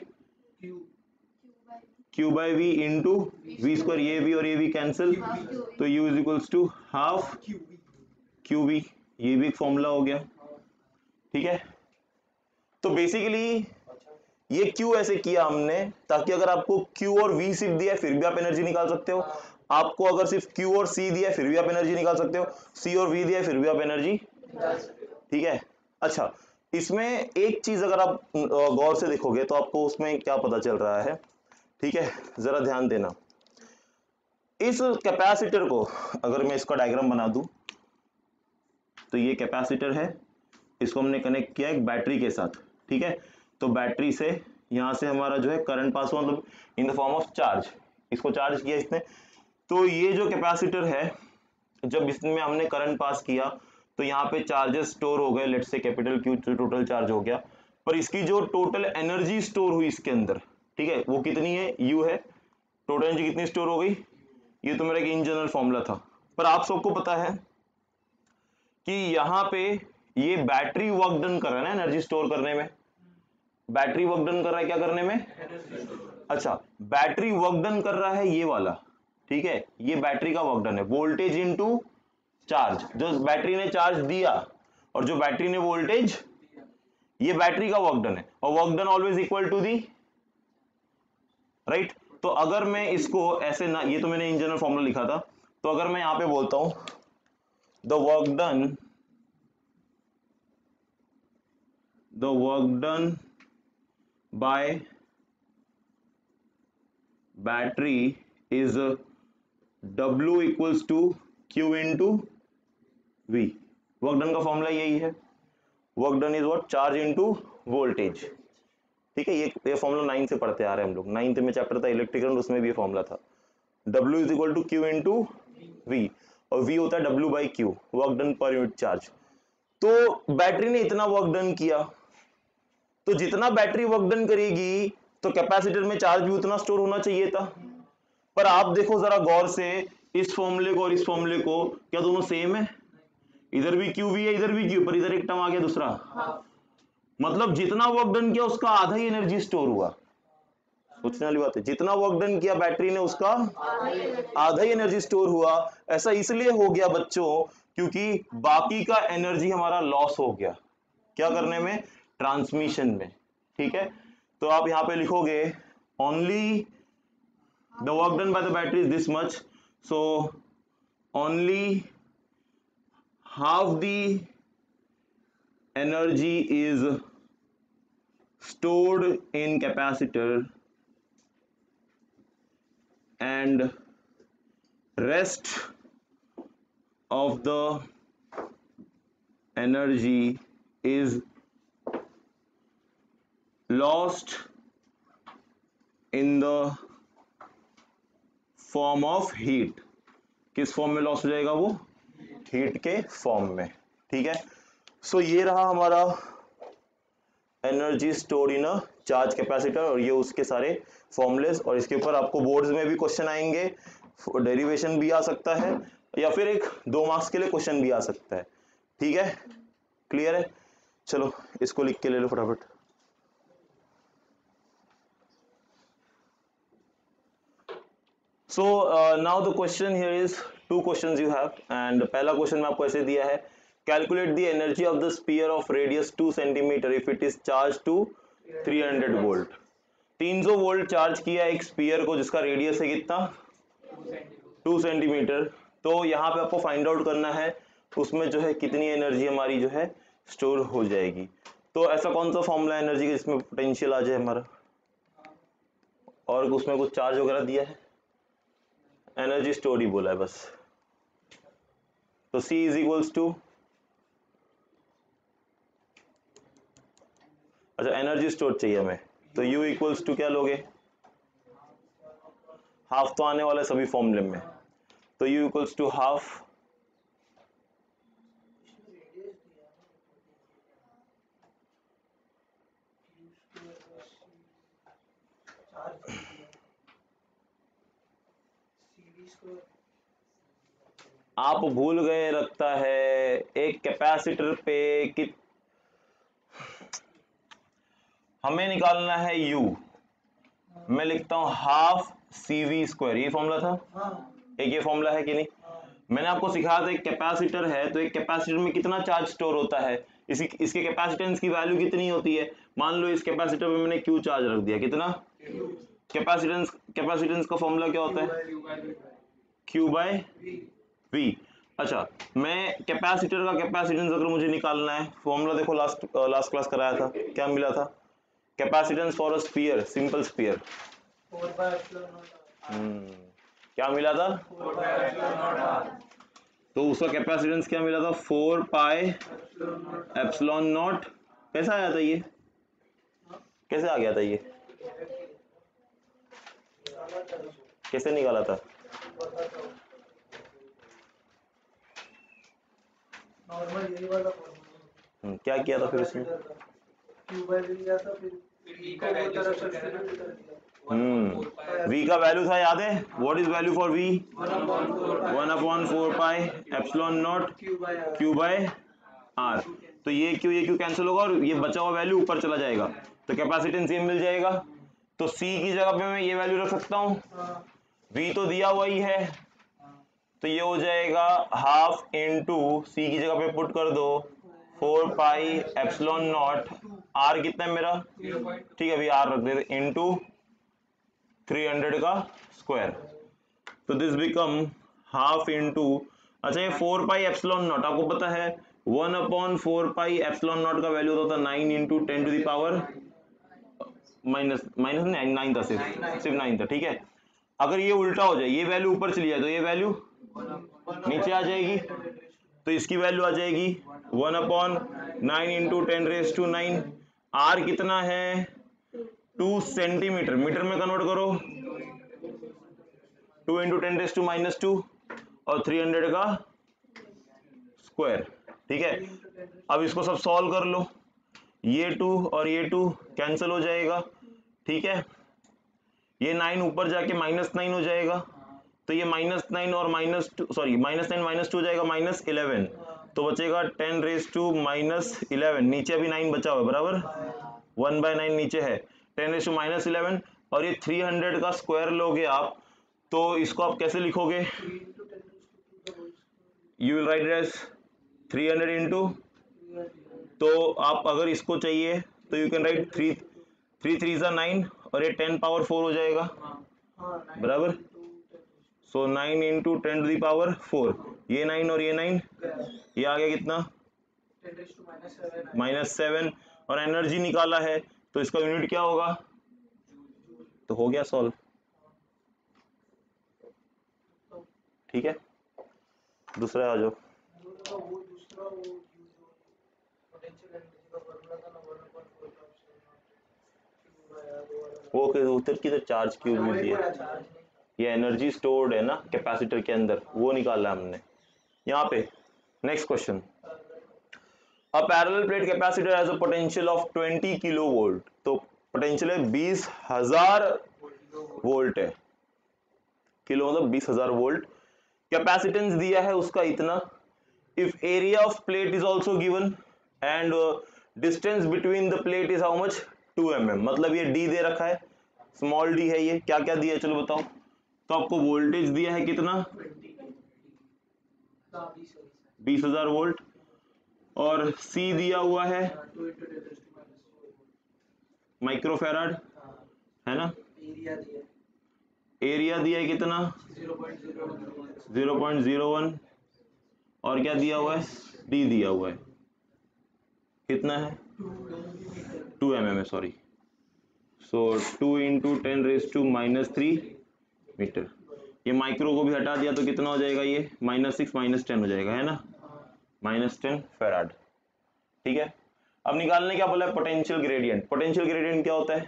q by V into V square, ये v और ये v कैंसिल, तो u is equals to half Q V, ये भी एक फॉर्मूला हो गया, ठीक है। तो बेसिकली ये q ऐसे किया हमने ताकि अगर आपको q और v सिर्फ दिया है फिर भी आप एनर्जी निकाल सकते हो, आपको अगर सिर्फ q और c दिया है फिर भी आप एनर्जी निकाल सकते हो, c और v दिया है फिर भी आप एनर्जी, ठीक है। अच्छा, इसमें एक चीज अगर आप गौर से देखोगे तो आपको उसमें क्या पता चल रहा है, ठीक है, जरा ध्यान देना। इस कैपेसिटर को अगर मैं इसका डायग्राम बना दूं, तो ये कैपेसिटर है, इसको हमने कनेक्ट किया एक बैटरी के साथ, ठीक है, तो बैटरी से यहां से हमारा जो है करंट पास हुआ, मतलब in the form of charge, इसको चार्ज किया इसने, तो ये जो कैपेसिटर है जब इसमें हमने करंट पास किया तो यहाँ पे चार्जेस स्टोर हो गए, let's say capital Q total charge हो गया, पर इसकी जो टोटल एनर्जी स्टोर हुई इसके अंदर, ठीक है, वो कितनी है, यू है, टोटल एनर्जी कितनी स्टोर हो गई, ये तो मेरा एक इन जनरल फॉर्मूला था, पर आप सबको पता है कि यहाँ पे ये बैटरी वर्क डन कर रहा है ना एनर्जी स्टोर करने में, बैटरी वर्क डन कर रहा है क्या करने में, अच्छा बैटरी वर्क डन कर रहा है ये वाला, ठीक है, ये बैटरी का वर्क डन है, वोल्टेज इनटू चार्ज, जो बैटरी ने चार्ज दिया और जो बैटरी ने वोल्टेज, ये बैटरी का वर्क डन है, और work done always equal to the, right. तो अगर मैं इसको ऐसे ना, ये तो मैंने इन जनरल फॉर्मूला लिखा था, तो अगर मैं यहां पे बोलता हूं the work done the work done by battery is W equals to Q into V, work done का फॉर्मूला यही है, work done is what, charge into voltage, ठीक है, ये ये फॉर्मूला नाइन से पढ़ते आ रहे हैं हम लोग, नाइन्थ में चैप्टर था इलेक्ट्रिकल, उसमें भी ये फॉर्मूला था, W is equal to Q into V, और V होता है W by Q, work done per unit charge. तो बैटरी ने इतना वर्क डन किया, तो जितना बैटरी वर्क डन करेगी तो कैपेसिटर में चार्ज भी उतना स्टोर होना चाहिए था, पर आप देखो जरा गौर से इस फॉर्मूले को और इस फॉर्मूले को, क्या दोनों सेम है, इधर भी क्यू वी है, इधर भी क्यू, पर इधर एक टर्म आ गया दूसरा, मतलब जितना वर्क डन किया उसका आधा ही एनर्जी स्टोर हुआ। सोचने वाली बात है, जितना वर्क डन किया बैटरी ने उसका आधा ही एनर्जी स्टोर हुआ। ऐसा इसलिए हो गया बच्चों क्योंकि बाकी का एनर्जी हमारा लॉस हो गया, क्या करने में, ट्रांसमिशन में। ठीक है, तो आप यहां पे लिखोगे only the work done by the battery is this much, so only half the energy is stored in capacitor and rest of the energy is lost in the form of heat। किस form में loss हो जाएगा वो, heat के form में। ठीक है, so so, ये रहा हमारा energy stored in a charge capacitor, और ये उसके सारे फॉर्मूलेस, और इसके ऊपर आपको बोर्ड्स में भी क्वेश्चन आएंगे, डेरिवेशन भी आ सकता है, या फिर एक दो मार्क्स के लिए क्वेश्चन भी आ सकता है। ठीक है, क्लियर है, चलो इसको लिख के ले लो फटाफट। So now the question here is two questions you have, and पहला क्वेश्चन में आपको ऐसे दिया है, calculate the energy of the sphere of radius two centimetre if it is charge to three hundred volt. तीन सौ वोल्ट चार्ज किया एक स्फीयर को जिसका रेडियस है कितना, टू सेंटीमीटर। तो यहाँ पे आपको फाइंड आउट करना है उसमें जो है कितनी एनर्जी हमारी जो है स्टोर हो जाएगी। तो ऐसा कौन सा फॉर्मूला एनर्जी का जिसमें पोटेंशियल आ जाए हमारा, और उसमें कुछ चार्ज वगैरह दिया है, एनर्जी स्टोर ही बोला है बस। तो C इज इक्वल्स टू, अच्छा एनर्जी स्टोर चाहिए हमें, तो U इक्वल्स टू क्या लोगे, हाफ तो आने वाला है सभी फॉर्मूले में, तो U इक्वल्स टू हाफ आप भूल गए लगता है एक कैपेसिटर पे कि हमें निकालना है U, मैं लिखता हूं हाफ सी वी स्क्वायर, ये फॉर्मूला था, एक ये फॉर्मूला है कि नहीं। मैंने आपको सिखाया था एक कैपेसिटर है, तो एक कैपेसिटर में कितना चार्ज स्टोर होता है, इसी इसके कैपेसिटेंस की वैल्यू कितनी होती है। मान लो इस कैपेसिटर में मैंने Q चार्ज रख दिया, कितना कैपेसिटेंस, कैपेसिटेंस का फॉर्मूला क्या होता है, Q बाय V। अच्छा, मैं कैपेसिटर का कैपेसिटेंस अगर मुझे निकालना है, फॉर्मूला देखो लास्ट लास्ट क्लास कराया था, क्या मिला था, capacitance for a sphere, simple sphere, hmm क्या मिला था, तो उसका कैपेसिटेंस क्या मिला था, फोर पाई एप्सिलॉन नॉट। कैसा आया था ये, कैसे आ गया था ये, कैसे निकाला था, नॉर्मल यही वाला फॉर्मूला। क्या किया था फिर उसमें, Q बाय V लिया था, फिर V का वैल्यू सब्स्टिट्यूट कर दिया। हम्म V का वैल्यू था, याद है, what is value for V, one upon four pi epsilon naught Q by R। तो ये Q ये Q कैंसिल होगा और ये बचा हुआ वैल्यू ऊपर चला जाएगा, तो कैपेसिटेंस ये मिल जाएगा। तो C की जगह पे मैं ये वैल्यू रख सकता हूँ, V तो दिया हुआ ही है, तो ये हो जाएगा हाफ इंटू सी की जगह पे पुट कर दो four pi epsilon naught, R कितना है मेरा, ठीक है अभी आर रख देते, इंटू थ्री हंड्रेड का स्क्वायर, तो दिस बिकम हाफ इंटू, अच्छा ये फोर पाई एप्सिलॉन नॉट आपको पता है one upon four pi epsilon naught का वैल्यू होता था nine into ten to the power minus minus nine था, सिर्फ सिर्फ नाइन था। ठीक है, अगर ये उल्टा हो जाए, ये वैल्यू ऊपर चली जाए तो ये वैल्यू नीचे आ जाएगी, तो इसकी वैल्यू आ जाएगी one upon nine into ten raise to nine. R कितना है, टू सेंटीमीटर, मीटर में कन्वर्ट करो, two into ten raise to minus two और थ्री हंड्रेड का स्क्वायर। ठीक है, अब इसको सब सॉल्व कर लो, ये टू और ये टू कैंसिल हो जाएगा। ठीक है, ये नाइन ऊपर जाके माइनस नाइन हो जाएगा, तो ये माइनस नाइन और minus two, sorry minus nine minus two हो जाएगा माइनस इलेवन, तो बचेगा ten raise to minus eleven, नीचे अभी नाइन बचा हुआ है बराबर, वन बाय नाइन नीचे है, ten raise to minus eleven, और ये थ्री हंड्रेड का स्क्वायर लोगे आप तो इसको आप कैसे लिखोगे, you will write as three hundred into, तो आप अगर इसको चाहिए तो you can write three three three ज़ा नाइन और ये टेन पावर फोर हो जाएगा बराबर, so nine into ten to the power four, ये नाइन और ये नाइन, ये आ गया कितना माइनस सेवन, और एनर्जी निकाला है तो इसका यूनिट क्या होगा, तो हो गया सॉल्व। ठीक है, दूसरा आ जाओ। वो उधर की तो चार्ज क्यूब में दिया, ये एनर्जी स्टोर्ड है ना कैपेसिटर के अंदर, वो निकाला हमने यहाँ पे। Next question, a parallel plate capacitor has a potential of twenty kilo volt, तो पोटेंशियल है बीस हजार वोल्ट है, किलो मतलब बीस हजार वोल्ट, कैपेसिटेंस दिया है उसका इतना, if area of plate is also given and distance between the plate is how much, two M M, मतलब ये डी दे रखा है, स्मॉल डी है, ये क्या क्या दिया है चलो बताओ, तो आपको वोल्टेज दिया है कितना बीस हजार वोल्ट, और सी दिया हुआ है माइक्रोफेराड है ना, एरिया दिया है कितना ज़ीरो पॉइंट ज़ीरो वन, और क्या दिया हुआ है डी दिया हुआ है कितना है टू एम एम है sorry, so two into ten raise to minus three metre, ये माइक्रो को भी हटा दिया तो कितना हो जाएगा, ये माइनस सिक्स माइनस टेन हो जाएगा है ना, माइनस टेन फेराड। ठीक है, अब निकालने क्या बोला है, पोटेंशियल ग्रेडियंट, पोटेंशियल ग्रेडियंट क्या होता है,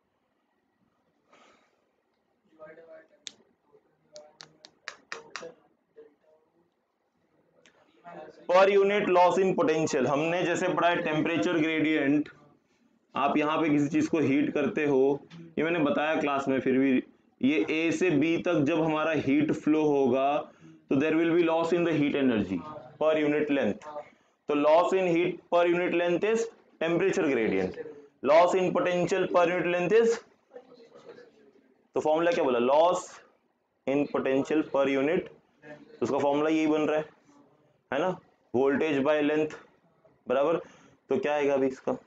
per unit loss in potential, हमने जैसे पढ़ा है टेम्परेचर ग्रेडियंट, आप यहाँ पे किसी चीज को हीट करते हो, ये मैंने बताया क्लास में, फिर भी ये ए से बी तक जब हमारा हीट फ्लो होगा तो there will be loss in the heat energy per unit length, तो loss in heat per unit length is temperature gradient, loss in potential per unit length is, तो फॉर्मूला क्या बोला, loss in potential per unit, तो उसका formula यही बन रहा है है ना, वोल्टेज बाय लेंथ बराबर, तो क्या आएगा अभी इसका,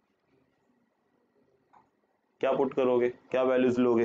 क्या पुट करोगे, क्या वैल्यूज लोगे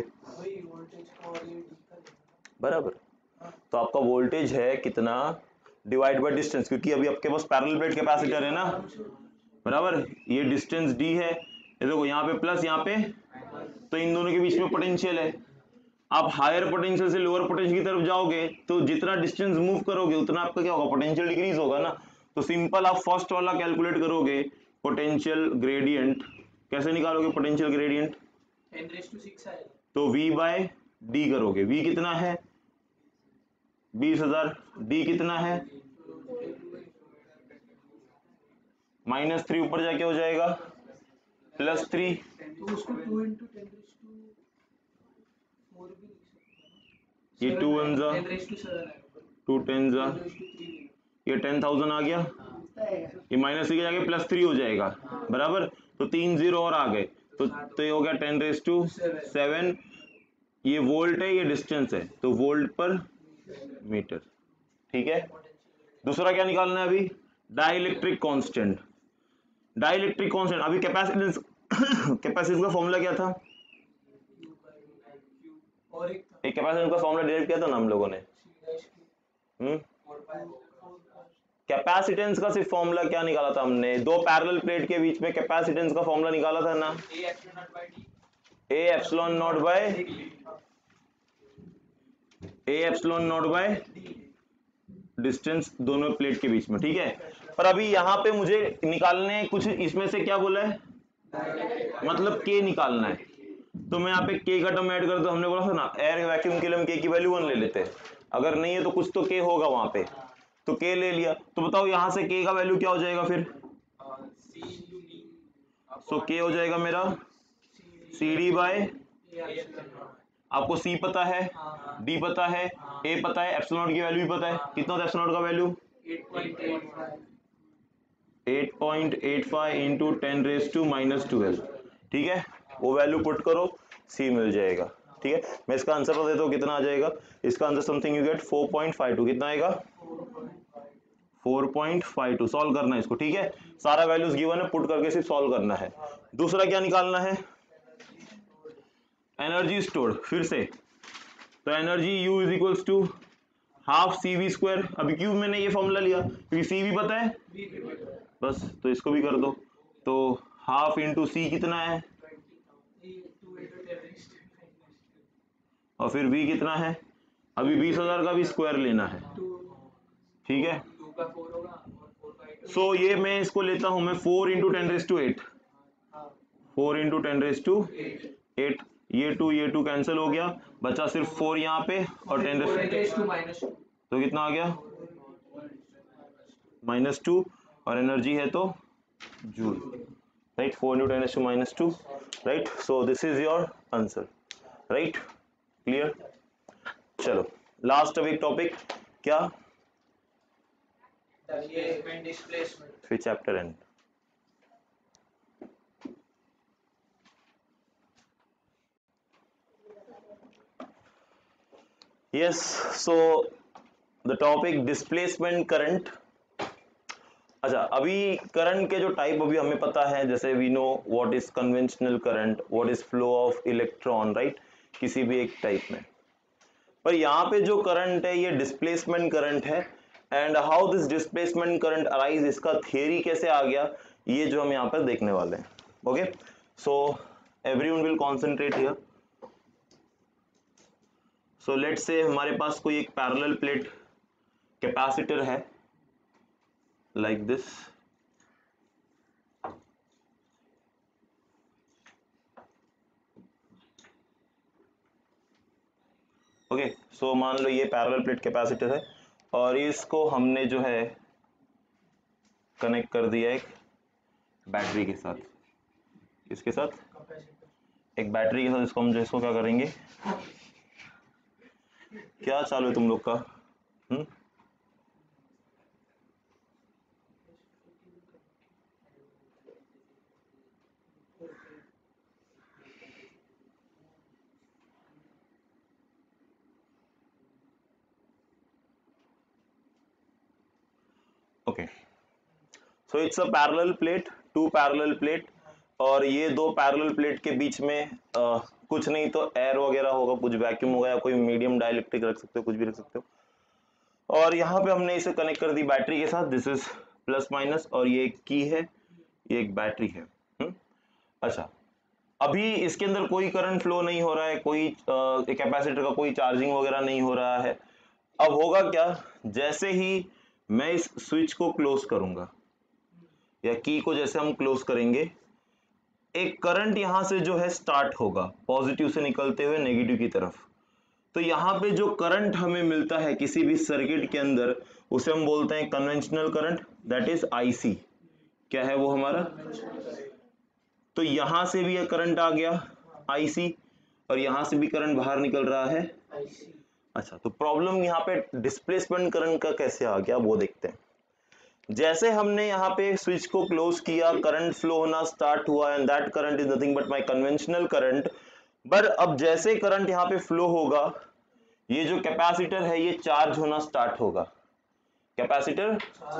बराबर, तो आपका वोल्टेज है कितना डिवाइड बाय डिस्टेंस, क्योंकि अभी आपके पास पैरेलल प्लेट कैपेसिटर है ना बराबर, ये डिस्टेंस डी है, ये देखो यहाँ पे प्लस यहाँ पे, तो इन दोनों के बीच में पोटेंशियल है, आप हायर पोटेंशियल से लोअर पोटेंशियल की तरफ जाओगे तो जितना डिस्टेंस मूव करोगे उतना आपका क्या होगा, पोटेंशियल डिक्रीज होगा ना, तो सिंपल आप फर्स्ट वाला कैलकुलेट करोगे पोटेंशियल ग्रेडियंट, कैसे निकालोगे potential gradient,
ten raise to six आएगा,
तो v बाय डी करोगे, v कितना है बीस हजार, d कितना है माइनस थ्री, ऊपर जाके हो जाएगा प्लस थ्री,
तो उसको two into ten raise to four भी लिख सकते हैं,
ये टू वन जा,
टेन रेज़ टू सेवन आएगा,
टू टेन जा,
टेन रेज़ टू थ्री,
ये टेन थाउजेंड आ गया, ये माइनस थ्री के जाके प्लस थ्री हो जाएगा बराबर, तो तीन जीरो और आ गए, तो तो ये हो गया टेन रेज टू सेवन, ये वोल्ट है ये डिस्टेंस है, तो वोल्ट पर मीटर। ठीक है, दूसरा क्या निकालना है अभी, डाइलेक्ट्रिक कांस्टेंट, डाइलेक्ट्रिक कांस्टेंट, अभी कैपेसिटेंस कैपेसिटेंस का फॉर्मूला क्या था,
और एक
एक कैपेसिटेंस का फॉर्मूला डिराइव किया था ना हम लोगों ने, हम्म कैपेसिटेंस का सिर्फ फॉर्मूला क्या निकाला था हमने, दो पैरेलल प्लेट के बीच में कैपेसिटेंस का फॉर्मूला निकाला था ना, A epsilon naught by A epsilon naught by distance दोनों प्लेट के बीच में। ठीक है, पर अभी यहाँ पे मुझे निकालने कुछ इसमें से क्या बोला है, मतलब के निकालना है, तो मैं यहाँ पे के का टर्म ऐड कर दो, हमने बोला था ना एयर वैक्यूम के लिए हम के की वैल्यू वन ले लेते हैं, अगर नहीं है तो कुछ तो के होगा वहां पे, तो के ले लिया, तो बताओ यहां से के का वैल्यू क्या हो जाएगा फिर, सो के हो जाएगा मेरा सी डी बाय, आपको सी पता है, डी पता है, ए पता है, एप्सिलॉन की वैल्यू भी पता है, कितना होता है एप्सिलॉन का value
eight point eight five,
eight point eight five into ten raise to minus twelve, ठीक है, वो वैल्यू पुट करो, सी मिल जाएगा, ठीक है। मैं इसका आंसर बता देता हूँ कितना आ जाएगा। इसका answer something you get four point five two, कितना आएगा four point five two. Solve करना है इसको, ठीक है, सारा वैल्यूज गिवन है, पुट करके सिर्फ सॉल्व करना है। दूसरा क्या निकालना है, एनर्जी स्टोर्ड, फिर से तो energy U is equals to half C V square. अभी क्यों मैंने ये फॉर्मूला लिया, क्योंकि सी वी पता है, बस तो इसको भी कर दो, तो हाफ इंटू सी कितना है, और फिर v कितना है, अभी बीस हजार का भी स्क्वायर लेना है, ठीक है। सो so, ये मैं इसको लेता हूं मैं four into ten raise to eight, four into ten raise to eight, ये टू ये टू कैंसिल हो गया, बचा सिर्फ फोर यहाँ पे और टेन रेज टू माइनस, तो कितना आ गया माइनस टू, और एनर्जी है तो joule, right, four into ten raise to minus two, right. So this is your answer, right, clear. चलो लास्ट अब एक टॉपिक क्या, फिर chapter end. Yes, so the topic displacement current. अच्छा, अभी करंट के जो टाइप अभी हमें पता है, जैसे we know what is conventional current, what is flow of electron, right, किसी भी एक टाइप में। पर यहाँ पे जो करंट है ये डिस्प्लेसमेंट करंट है, and how this displacement current arise, इसका थियरी कैसे आ गया, ये जो हम यहाँ पर देखने वाले हैं। Okay, so everyone will concentrate here. So let's say हमारे पास कोई एक पैरेलल प्लेट कैपेसिटर है लाइक दिस, ओके। सो मान लो ये पैरेलल प्लेट कैपेसिटर है, और इसको हमने जो है कनेक्ट कर दिया एक बैटरी के साथ, इसके साथ एक बैटरी के साथ, इसको हम जो इसको क्या करेंगे, क्या चालू है तुम लोग का, hmm okay. So it's a parallel plate, two parallel plate, और ये दो पैरेलल प्लेट के बीच में आ, कुछ नहीं तो एयर वगैरह होगा, कुछ वैक्यूम होगा, या कोई मीडियम डाइलेक्ट्रिक रख सकते हो, कुछ भी रख सकते हो। और यहाँ पे हमने इसे कनेक्ट कर दी बैटरी के साथ, दिस इज प्लस माइनस, और ये एक की है, ये एक बैटरी है। हुँ? अच्छा, अभी इसके अंदर कोई करंट फ्लो नहीं हो रहा है, कोई कैपेसिटर का कोई चार्जिंग वगैरह नहीं हो रहा है। अब होगा क्या, जैसे ही मैं इस स्विच को क्लोज करूंगा, या की को जैसे हम क्लोज करेंगे, एक करंट यहां से जो है स्टार्ट होगा, पॉजिटिव से निकलते हुए नेगेटिव की तरफ। तो यहाँ पे जो करंट हमें मिलता है किसी भी सर्किट के अंदर, उसे हम बोलते हैं conventional current, that is IC. क्या है वो हमारा, तो यहां से भी यह करंट आ गया आईसी, और यहां से भी करंट बाहर निकल रहा है आईसी। अच्छा, तो प्रॉब्लम यहाँ पे डिस्प्लेसमेंट करंट का कैसे आ गया वो देखते हैं। जैसे हमने यहाँ पे स्विच को क्लोज किया, करंट फ्लो होना स्टार्ट हुआ, and that current is nothing but my conventional current. But अब जैसे करंट यहाँ पे फ्लो होगा, ये जो कैपेसिटर है ये चार्ज होना स्टार्ट होगा, कैपेसिटर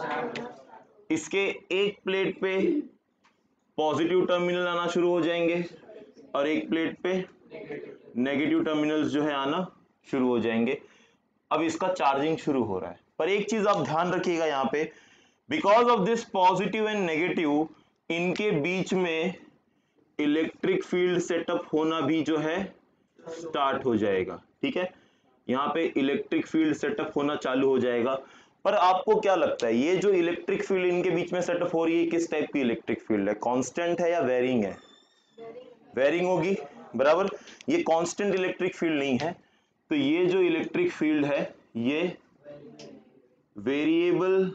इसके एक प्लेट पे पॉजिटिव टर्मिनल आना शुरू हो जाएंगे, और एक प्लेट पे नेगेटिव टर्मिनल्स जो है आना शुरू हो जाएंगे। अब इसका चार्जिंग शुरू हो रहा है, पर एक चीज आप ध्यान रखिएगा यहाँ पे, because of this positive and negative, इनके बीच में इलेक्ट्रिक फील्ड सेटअप होना भी जो है स्टार्ट हो जाएगा, ठीक है। यहाँ पे इलेक्ट्रिक फील्ड सेटअप होना चालू हो जाएगा। पर आपको क्या लगता है, ये जो इलेक्ट्रिक फील्ड इनके बीच में सेटअप हो रही है, किस टाइप की इलेक्ट्रिक फील्ड है, कांस्टेंट है या वेरिंग है, वेरिंग होगी, बराबर। ये कांस्टेंट इलेक्ट्रिक फील्ड नहीं है, तो ये जो इलेक्ट्रिक फील्ड है ये वेरिएबल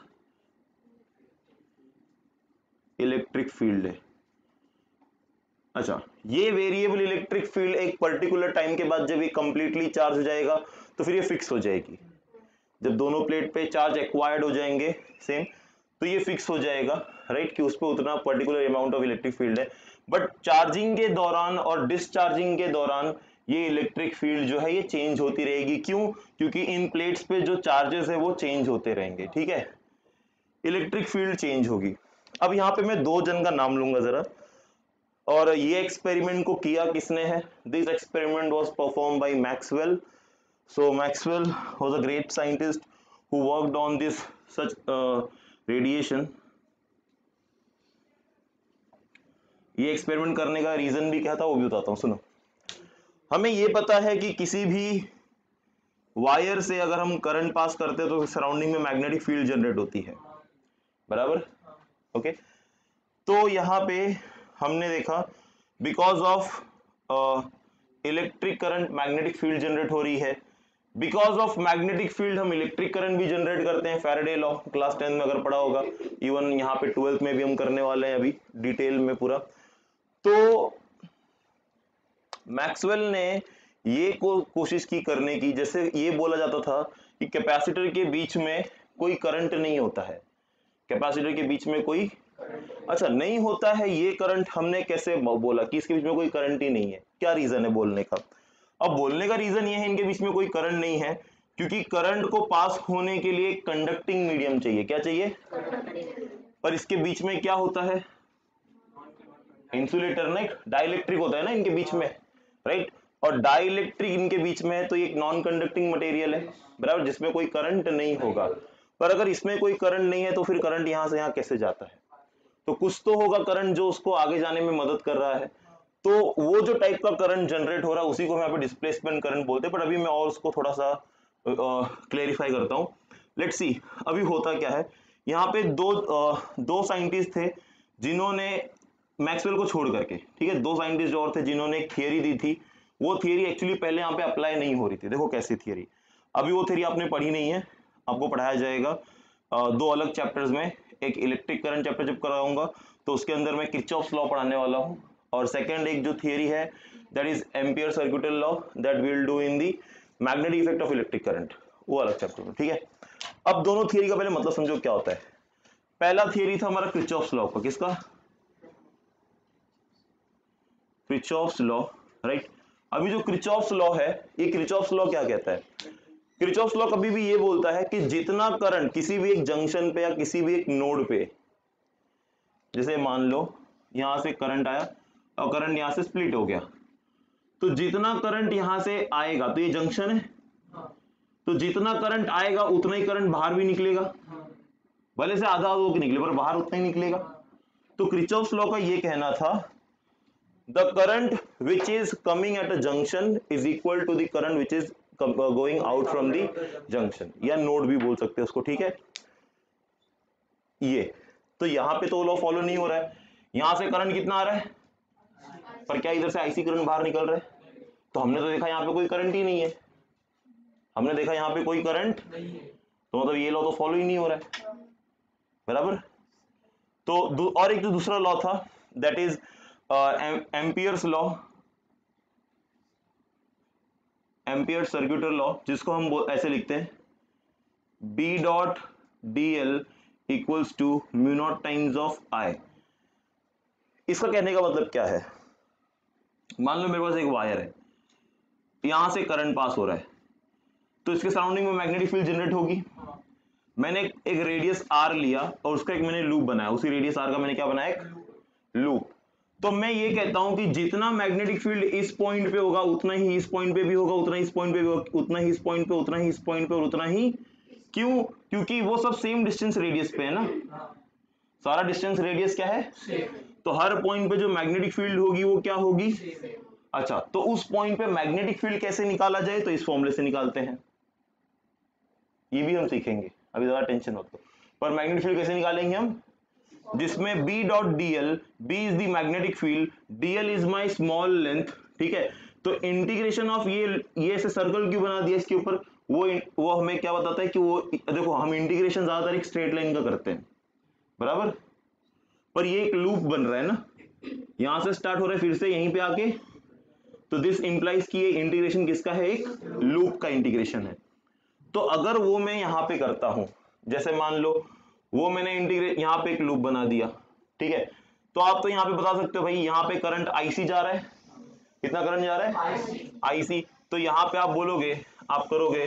इलेक्ट्रिक फील्ड है। अच्छा, ये वेरिएबल इलेक्ट्रिक फील्ड एक पर्टिकुलर टाइम के बाद जब ये कंप्लीटली चार्ज हो जाएगा तो फिर ये फिक्स हो जाएगी। जब दोनों प्लेट पे चार्ज एक्वायर्ड हो जाएंगे सेम, तो ये फिक्स हो जाएगा, राइट, कि उस पर उतना particular amount of electric field है। बट चार्जिंग के दौरान और डिस्चार्जिंग के दौरान ये इलेक्ट्रिक फील्ड जो है ये चेंज होती रहेगी। क्यों? क्योंकि इन प्लेट्स पे जो चार्जेस है वो चेंज होते रहेंगे, ठीक है, इलेक्ट्रिक फील्ड चेंज होगी। अब यहाँ पे मैं दो जन का नाम लूंगा जरा, और ये एक्सपेरिमेंट को किया किसने है? This experiment was perform by Maxwell. So Maxwell was a great scientist who worked on this such radiation. ये एक्सपेरिमेंट करने का रीजन भी क्या था वो भी बताता हूँ, सुनो। हमें ये पता है कि किसी भी वायर से अगर हम करंट पास करते हैं तो सराउंडिंग में मैग्नेटिक फील्ड जनरेट होती है, बराबर, ओके। तो यहाँ पे हमने देखा because of electric current magnetic field generate हो रही है। बिकॉज ऑफ मैग्नेटिक फील्ड हम इलेक्ट्रिक करंट भी जनरेट करते हैं, फैराडे लॉ क्लास टेंथ में अगर पढ़ा होगा, इवन यहाँ पे ट्वेल्थ में भी हम करने वाले हैं अभी डिटेल में पूरा। तो मैक्सवेल ने ये को कोशिश की करने की, जैसे ये बोला जाता था कि कैपेसिटर के बीच में कोई करंट नहीं होता है, कैपेसिटर के बीच में कोई, अच्छा नहीं होता है, ये करंट हमने कैसे बोला कि इसके बीच में कोई करंट ही नहीं है? क्या रीजन है बोलने का? अब बोलने का रीजन ये है इनके बीच में कोई करंट नहीं है क्योंकि करंट को पास होने के लिए कंडक्टिंग मीडियम चाहिए। क्या चाहिए? पर इसके बीच में क्या होता है? इंसुलेटर, ना, डाइलेक्ट्रिक होता है ना इनके बीच में, राइट, और डाइलेक्ट्रिक इनके बीच में है तो ये एक नॉन कंडक्टिंग मटेरियल है, बराबर, जिसमें कोई करंट नहीं होगा। पर अगर इसमें कोई करंट नहीं है तो फिर करंट यहां से यहां कैसे जाता है? तो कुछ तो होगा करंट जो उसको आगे जाने में मदद कर रहा है। तो वो जो टाइप का करंट जनरेट हो रहा है उसी को हम यहाँ पे डिस्प्लेसमेंट करंट बोलते हैं। बट अभी मैं और उसको थोड़ा सा क्लेरिफाई करता हूँ। लेट्स सी अभी होता क्या है। यहाँ पे दो uh, दो साइंटिस्ट थे जिन्होंने मैक्सवेल को छोड़ करके, ठीक है, दो साइंटिस्ट जो और थे जिन्होंने एक थियरी दी थी। वो थियरी एक्चुअली पहले यहाँ पे अप्लाई नहीं हो रही थी। देखो कैसी थियरी, अभी वो थियरी आपने पढ़ी नहीं है, आपको पढ़ाया जाएगा uh, दो अलग चैप्टर्स में। एक इलेक्ट्रिक करंट चैप्टर जब कराऊंगा तो उसके अंदर मैं किरचॉफ्स लॉ पढ़ाने वाला हूँ, और सेकंड एक जो थियरी है that is Ampere circuital law that will do in the magnetic effect of electric current, वो अलग चैप्टर में, ठीक है। अब दोनों थियरी का पहले मतलब समझो क्या होता है। पहला थियरी था हमारा किरचॉफ्स लॉ का, किसका? Kirchhoff's law, right. अभी जो किरचॉफ्स लॉ है, ये किरचॉफ्स लॉ क्या कहता है? किरचॉफ्स लॉ कभी भी ये बोलता है कि जितना करंट किसी भी एक जंक्शन पे या किसी भी एक नोड पे, जैसे मान लो यहां से करंट आया और करंट यहां से स्प्लिट हो गया, तो जितना करंट यहां से आएगा, तो ये जंक्शन है, तो जितना करंट आएगा उतना ही करंट बाहर भी निकलेगा, भले से आधा आधा निकले पर बाहर उतना ही निकलेगा। तो किरचॉफ्स लॉ का ये कहना था the current which is coming at a junction is equal to the current which is going out from the junction, या नोड भी बोल सकते हैं उसको, ठीक है। ये तो यहां पे तो लॉ फॉलो नहीं हो रहा है। यहां से करंट कितना आ रहा है, पर क्या इधर से आईसी करंट बाहर निकल रहा है? तो हमने तो देखा यहाँ पे कोई करंट ही नहीं है, हमने देखा यहाँ पे कोई करंट नहीं है, तो मतलब ये लॉ तो फॉलो ही नहीं हो रहा है, बराबर। तो और एक जो दूसरा लॉ था that is Ampere's law, Ampere circuital law, जिसको हम ऐसे लिखते हैं B dot D L equals to mu naught times of I. इसका कहने का मतलब क्या है? मान लो मेरे पास एक वायर है, यहां से करंट पास हो रहा है, तो इसके सराउंडिंग में मैग्नेटिक फील्ड जनरेट होगी। मैंने एक, एक रेडियस आर लिया और उसका एक मैंने लूप बनाया, उसी रेडियस आर का मैंने क्या बनाया, एक लूप। तो मैं ये कहता हूं कि जितना मैग्नेटिक फील्ड इस पॉइंट पे होगा उतना ही इस पॉइंट पे भी होगा, उतना ही इस पॉइंट पे भी होगा, उतना ही इस पॉइंट पे, उतना ही इस पॉइंट पे और उतना ही, क्यों? क्योंकि वो सब सेम डिस्टेंस रेडियस पे है ना, सारा डिस्टेंस रेडियस क्या है, तो हर पॉइंट पे जो मैग्नेटिक फील्ड होगी वो क्या होगी। अच्छा, तो उस पॉइंट पे मैग्नेटिक फील्ड कैसे निकाला जाए, तो इस फॉर्मूले से निकालते हैं, ये भी हम सीखेंगे, अभी ज्यादा टेंशन हो तो। पर मैग्नेटिक फील्ड कैसे निकालेंगे हम, जिसमें B dot D L, B is the magnetic field, dl is my small length, ठीक है। तो इंटीग्रेशन ऑफ ये ये ऐसे सर्कल क्यों बना दिया इसके ऊपर, वो वो हमें क्या बताता है कि वो, देखो हम इंटीग्रेशन ज्यादातर एक स्ट्रेट लाइन का करते हैं, बराबर, पर ये एक लूप बन रहा है ना, यहां से स्टार्ट हो रहा है फिर से यहीं पे आके, तो दिस इंप्लाइज कि ये इंटीग्रेशन किसका है, एक लूप का इंटीग्रेशन है। तो अगर वो मैं यहां पे करता हूं, जैसे मान लो वो मैंने इंटीग्रेट यहाँ पे एक लूप बना दिया, ठीक है। तो आप तो यहाँ पे बता सकते हो भाई यहाँ पे करंट आईसी जा रहा है, कितना करंट जा रहा है आईसी, तो यहाँ पे आप बोलोगे, आप करोगे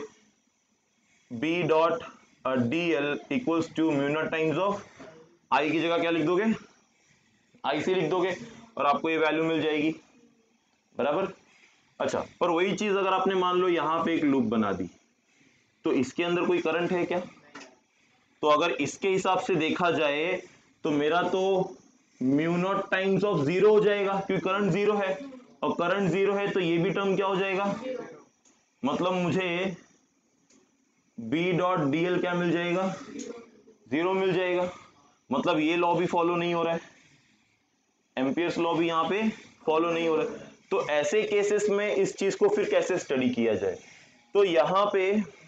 B dot D L equals to mu naught times of I की जगह क्या लिख दोगे, आईसी लिख दोगे और आपको ये वैल्यू मिल जाएगी, बराबर। अच्छा, पर वही चीज अगर आपने मान लो यहाँ पे एक लूप बना दी तो इसके अंदर कोई करंट है क्या? तो अगर इसके हिसाब से देखा जाए तो मेरा तो mu naught times of zero हो जाएगा क्योंकि करंट जीरो है, और करंट जीरो है तो ये भी टर्म क्या हो जाएगा, मतलब मुझे बी डॉट डी एल क्या मिल जाएगा, जीरो मिल जाएगा। मतलब ये लॉ भी फॉलो नहीं हो रहा है, एम्पियर्स लॉ भी यहाँ पे फॉलो नहीं हो रहा है। तो ऐसे केसेस में इस चीज को फिर कैसे स्टडी किया जाए? तो यहाँ पे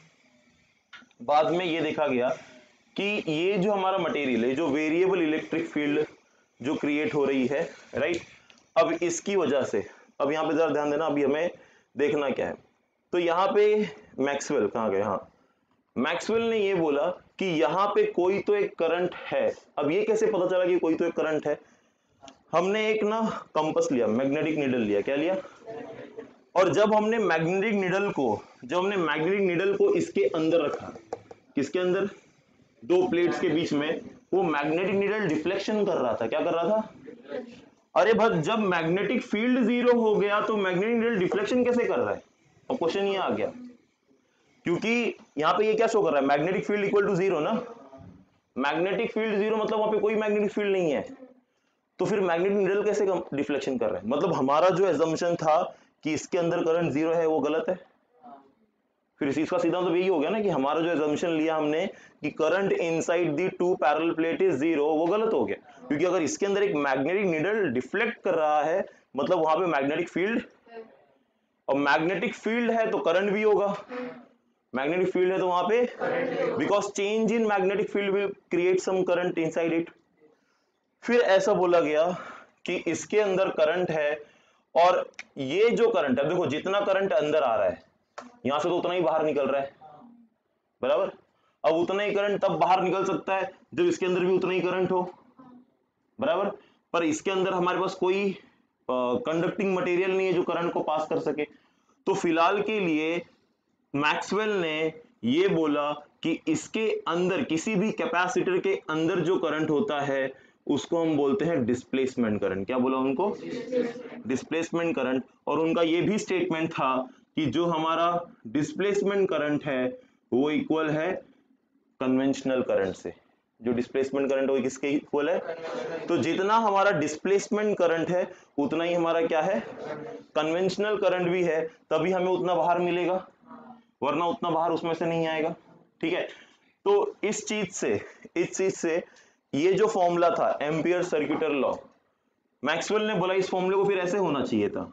बाद में ये देखा गया कि ये जो हमारा मटेरियल है, जो वेरिएबल इलेक्ट्रिक फील्ड जो क्रिएट हो रही है, राइट, अब इसकी वजह से, अब यहाँ पे जरा ध्यान देना, अभी हमें देखना क्या है। तो यहाँ पे मैक्सवेल कहाँ गए, हाँ, मैक्सवेल ने ये बोला कि यहाँ पे कोई तो एक करंट है। अब ये कैसे पता चला कि कोई तो एक करंट है? हमने एक ना कंपास लिया, मैग्नेटिक नीडल लिया, क्या लिया, और जब हमने मैग्नेटिक नीडल को जब हमने मैग्नेटिक नीडल को इसके अंदर रखा, किसके अंदर, दो प्लेट्स के बीच में, वो मैग्नेटिक नीडल डिफ्लेक्शन कर रहा था, क्या कर रहा था, अरे भाई जब मैग्नेटिक फील्ड जीरो हो गया तो मैग्नेटिक नीडल डिफ्लेक्शन कैसे कर रहा है? अब क्वेश्चन ये आ गया, क्योंकि यहाँ पे ये क्या शो कर रहा है, magnetic field equal to zero ना, मैग्नेटिक फील्ड जीरो मतलब वहां पे कोई मैग्नेटिक फील्ड नहीं है, तो फिर मैग्नेटिक नीडल कैसे डिफ्लेक्शन कर रहा है? मतलब हमारा जो एजम्पशन था कि इसके अंदर करंट जीरो है वो गलत है। फिर इसी का सीधा मतलब यही हो गया ना कि हमारा जो एजम्पशन लिया हमने कि current inside the two parallel plate is zero, वो गलत हो गया, क्योंकि अगर इसके अंदर एक मैग्नेटिक नीडल डिफ्लेक्ट कर रहा है मतलब वहां पे मैग्नेटिक फील्ड, और मैग्नेटिक फील्ड है तो करंट भी होगा, मैग्नेटिक फील्ड है तो वहां पे because change in magnetic field will create some current inside it. फिर ऐसा बोला गया कि इसके अंदर करंट है, और ये जो करंट है, देखो जितना करंट अंदर आ रहा है यहां से तो उतना ही बाहर निकल रहा है, बराबर। अब उतना ही करंट तब बाहर निकल सकता है जब इसके अंदर भी उतना ही करंट हो, बराबर। पर इसके अंदर हमारे पास कोई कंडक्टिंग मटेरियल नहीं है जो करंट को पास कर सके। तो फिलहाल के लिए मैक्सवेल ने ये बोला कि इसके अंदर किसी भी कैपेसिटर के अंदर जो करंट होता है उसको हम बोलते हैं डिस्प्लेसमेंट करंट। क्या बोला उनको? Displacement current. और उनका ये भी स्टेटमेंट था कि जो हमारा डिस्प्लेसमेंट करंट है वो इक्वल है कन्वेंशनल करंट से। जो डिस्प्लेसमेंट करंट वो किसके इक्वल है? तो जितना हमारा डिस्प्लेसमेंट करंट है उतना ही हमारा क्या है, कन्वेंशनल करंट भी है, तभी हमें उतना बाहर मिलेगा, वरना उतना बाहर उसमें से नहीं आएगा। ठीक है, तो इस चीज से इस चीज से ये जो फॉर्मूला था एम्पियर सर्कुलर लॉ, मैक्सवेल ने बोला इस फॉर्मूले को फिर ऐसे होना चाहिए था,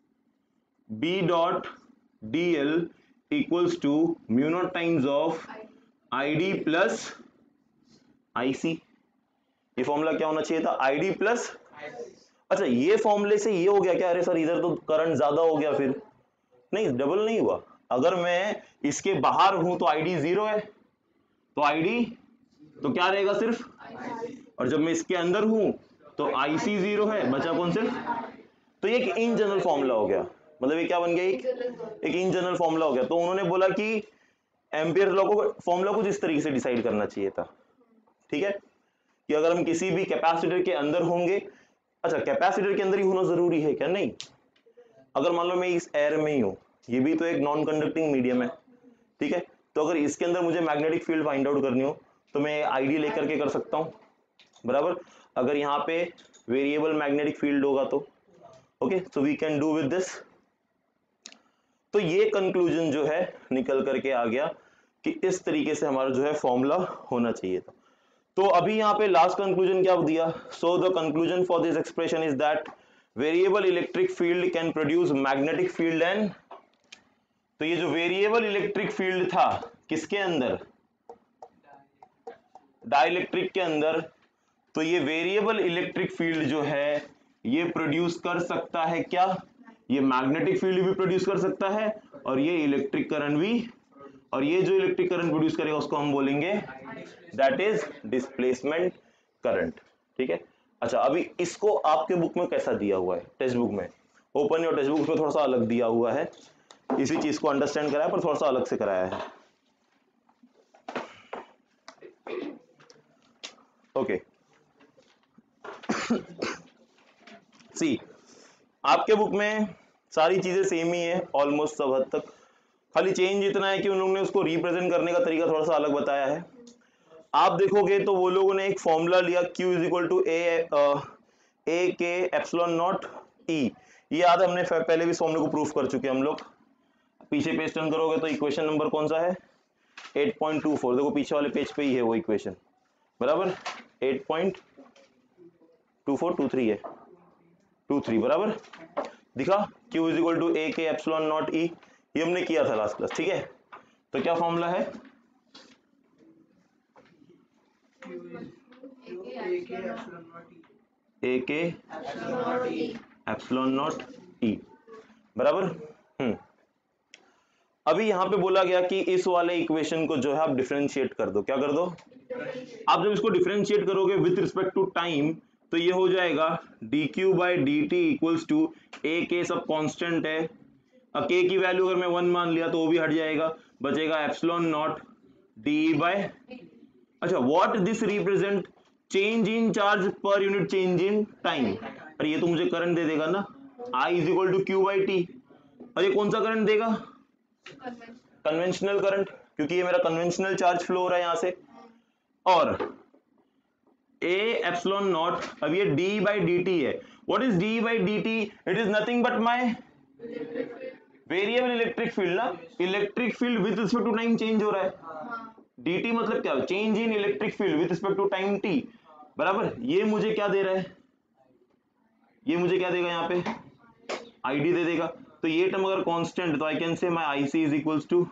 B dot D L equals to mu naught times of I D plus I C. ये फॉर्मूला क्या होना चाहिए था? I D plus. अच्छा, ये फॉर्मूले से ये हो गया क्या, अरे सर इधर तो करंट ज्यादा हो गया, फिर नहीं, डबल नहीं हुआ। अगर मैं इसके बाहर हूं तो आईडी जीरो है, तो आईडी तो क्या रहेगा सिर्फ, और जब मैं इसके अंदर हूं तो आईसी जीरो है, बचा कौन सिर्फ। तो ये एक इन जनरल फॉर्मूला हो गया, मतलब ये क्या बन गया, एक एक इन जनरल फॉर्मूला हो गया। तो उन्होंने बोला कि एम्पियर लॉ को फॉर्मूला कुछ इस तरीके से डिसाइड करना चाहिए था, ठीक है, कि अगर हम किसी भी कैपेसिटर के अंदर होंगे, अच्छा कैपेसिटर के अंदर ही होना जरूरी है क्या? नहीं, अगर मान लो मैं इस एयर में ही हूं, ये भी तो एक नॉन कंडक्टिंग मीडियम है, ठीक है, तो अगर इसके अंदर मुझे मैग्नेटिक फील्ड फाइंड आउट करनी हो तो मैं आईडी लेकर के कर सकता हूं, बराबर। अगर यहाँ पे वेरिएबल मैग्नेटिक फील्ड होगा तो okay, so we can do with this. तो ये कंक्लूजन जो है निकल करके आ गया कि इस तरीके से हमारा जो है फॉर्मूला होना चाहिए था। तो अभी यहाँ पे लास्ट कंक्लूजन क्या दिया? So the conclusion for this expression is that variable electric field can produce magnetic field and, तो ये जो वेरिएबल इलेक्ट्रिक फील्ड था किसके अंदर? डाइलेक्ट्रिक के अंदर। तो ये वेरिएबल इलेक्ट्रिक फील्ड जो है ये प्रोड्यूस कर सकता है क्या? ये मैग्नेटिक फील्ड भी प्रोड्यूस कर सकता है और ये इलेक्ट्रिक करंट भी और ये जो इलेक्ट्रिक करंट प्रोड्यूस करेगा उसको हम बोलेंगे दैट इज डिस्प्लेसमेंट करंट। ठीक है, अच्छा अभी इसको आपके बुक में कैसा दिया हुआ है, टेक्स्ट बुक में, ओपन योर टेक्स्ट बुक में थोड़ा सा अलग दिया हुआ है, इसी चीज को अंडरस्टैंड कराया पर थोड़ा सा अलग से कराया है। ओके सी, आपके बुक में सारी चीजें सेम ही है ऑलमोस्ट सब हद तक, खाली चेंज इतना है कि उन लोगों ने उसको रिप्रेजेंट करने का तरीका थोड़ा सा अलग बताया है। आप देखोगे तो वो लोगों ने एक फॉर्मूला लिया Q is equal to A A K epsilon not ई, ये याद हमने पहले भी इस फॉर्मूले को प्रूफ कर चुके हम लोग। पीछे पेज टर्न करोगे तो इक्वेशन नंबर कौन सा है, एट पॉइंट टू फोर, देखो पीछे वाले पेज पे ही है वो इक्वेशन, बराबर eight point two four two three है, टू थ्री बराबर दिखा, Q is equal to A K epsilon not ई, ये हमने किया था लास्ट क्लास। ठीक है, तो क्या फॉर्मूला है, ए के एप्सिलॉन नॉट ई बराबर। हम्म अभी यहां पे बोला गया कि इस वाले इक्वेशन को जो है आप डिफरेंशिएट कर दो, क्या कर दो, आप जब इसको डिफरेंशिएट करोगे विद रिस्पेक्ट टू टाइम तो ये हो जाएगा D Q by D T equals to A K, सब कांस्टेंट है, के की वैल्यू अगर मैं वन मान लिया तो वो भी हट जाएगा, बचेगा एप्सिलॉन नॉट डी बाय, अच्छा what this represent, change in charge per unit change in time, अरे ये तो मुझे करंट दे देगा ना, I is equal to Q by T, और ये कौन सा करंट देगा, कन्वेंशनल करंट, क्योंकि ये मेरा कन्वेंशनल चार्ज फ्लो हो रहा है यहां से, और A एप्सिलॉन नॉट, अब ये d बाई डी टी है, what is d by D T, it is nothing but my variable electric field ना, electric field with respect to time change हो रहा है, dt मतलब क्या, change in electric field with respect to time t बराबर, ये मुझे क्या दे रहा है, ये मुझे क्या देगा यहाँ पे, id दे देगा, तो ये टर्म अगर कांस्टेंट तो I can say my ic is equals to,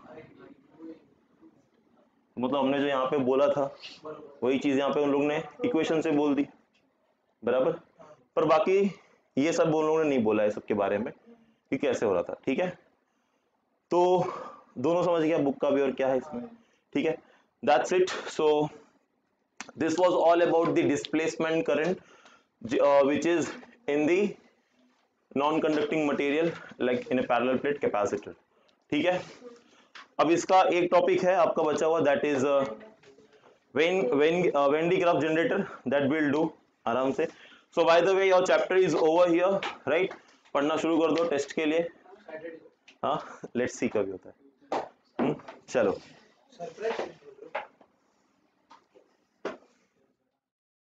मतलब हमने जो यहाँ पे बोला था वही चीज यहाँ पे उन लोगों ने इक्वेशन से बोल दी बराबर, पर बाकी ये सब उन लोगों ने नहीं बोला है सबके बारे में कि कैसे हो रहा था। ठीक है, तो दोनों समझ गया बुक का भी और क्या है इसमें। ठीक है, that's it, so this was all about the displacement current which is in the non conducting material like in a parallel plate capacitor. ठीक है, अब इसका एक टॉपिक है आपका बचा हुआ, that is Van Van Van de Graaff generator, that will do आराम से। So by the way your chapter is over here, right, पढ़ना शुरू कर दो टेस्ट के लिए, हाँ लेट्स सी कभी होता है। हुँ? चलो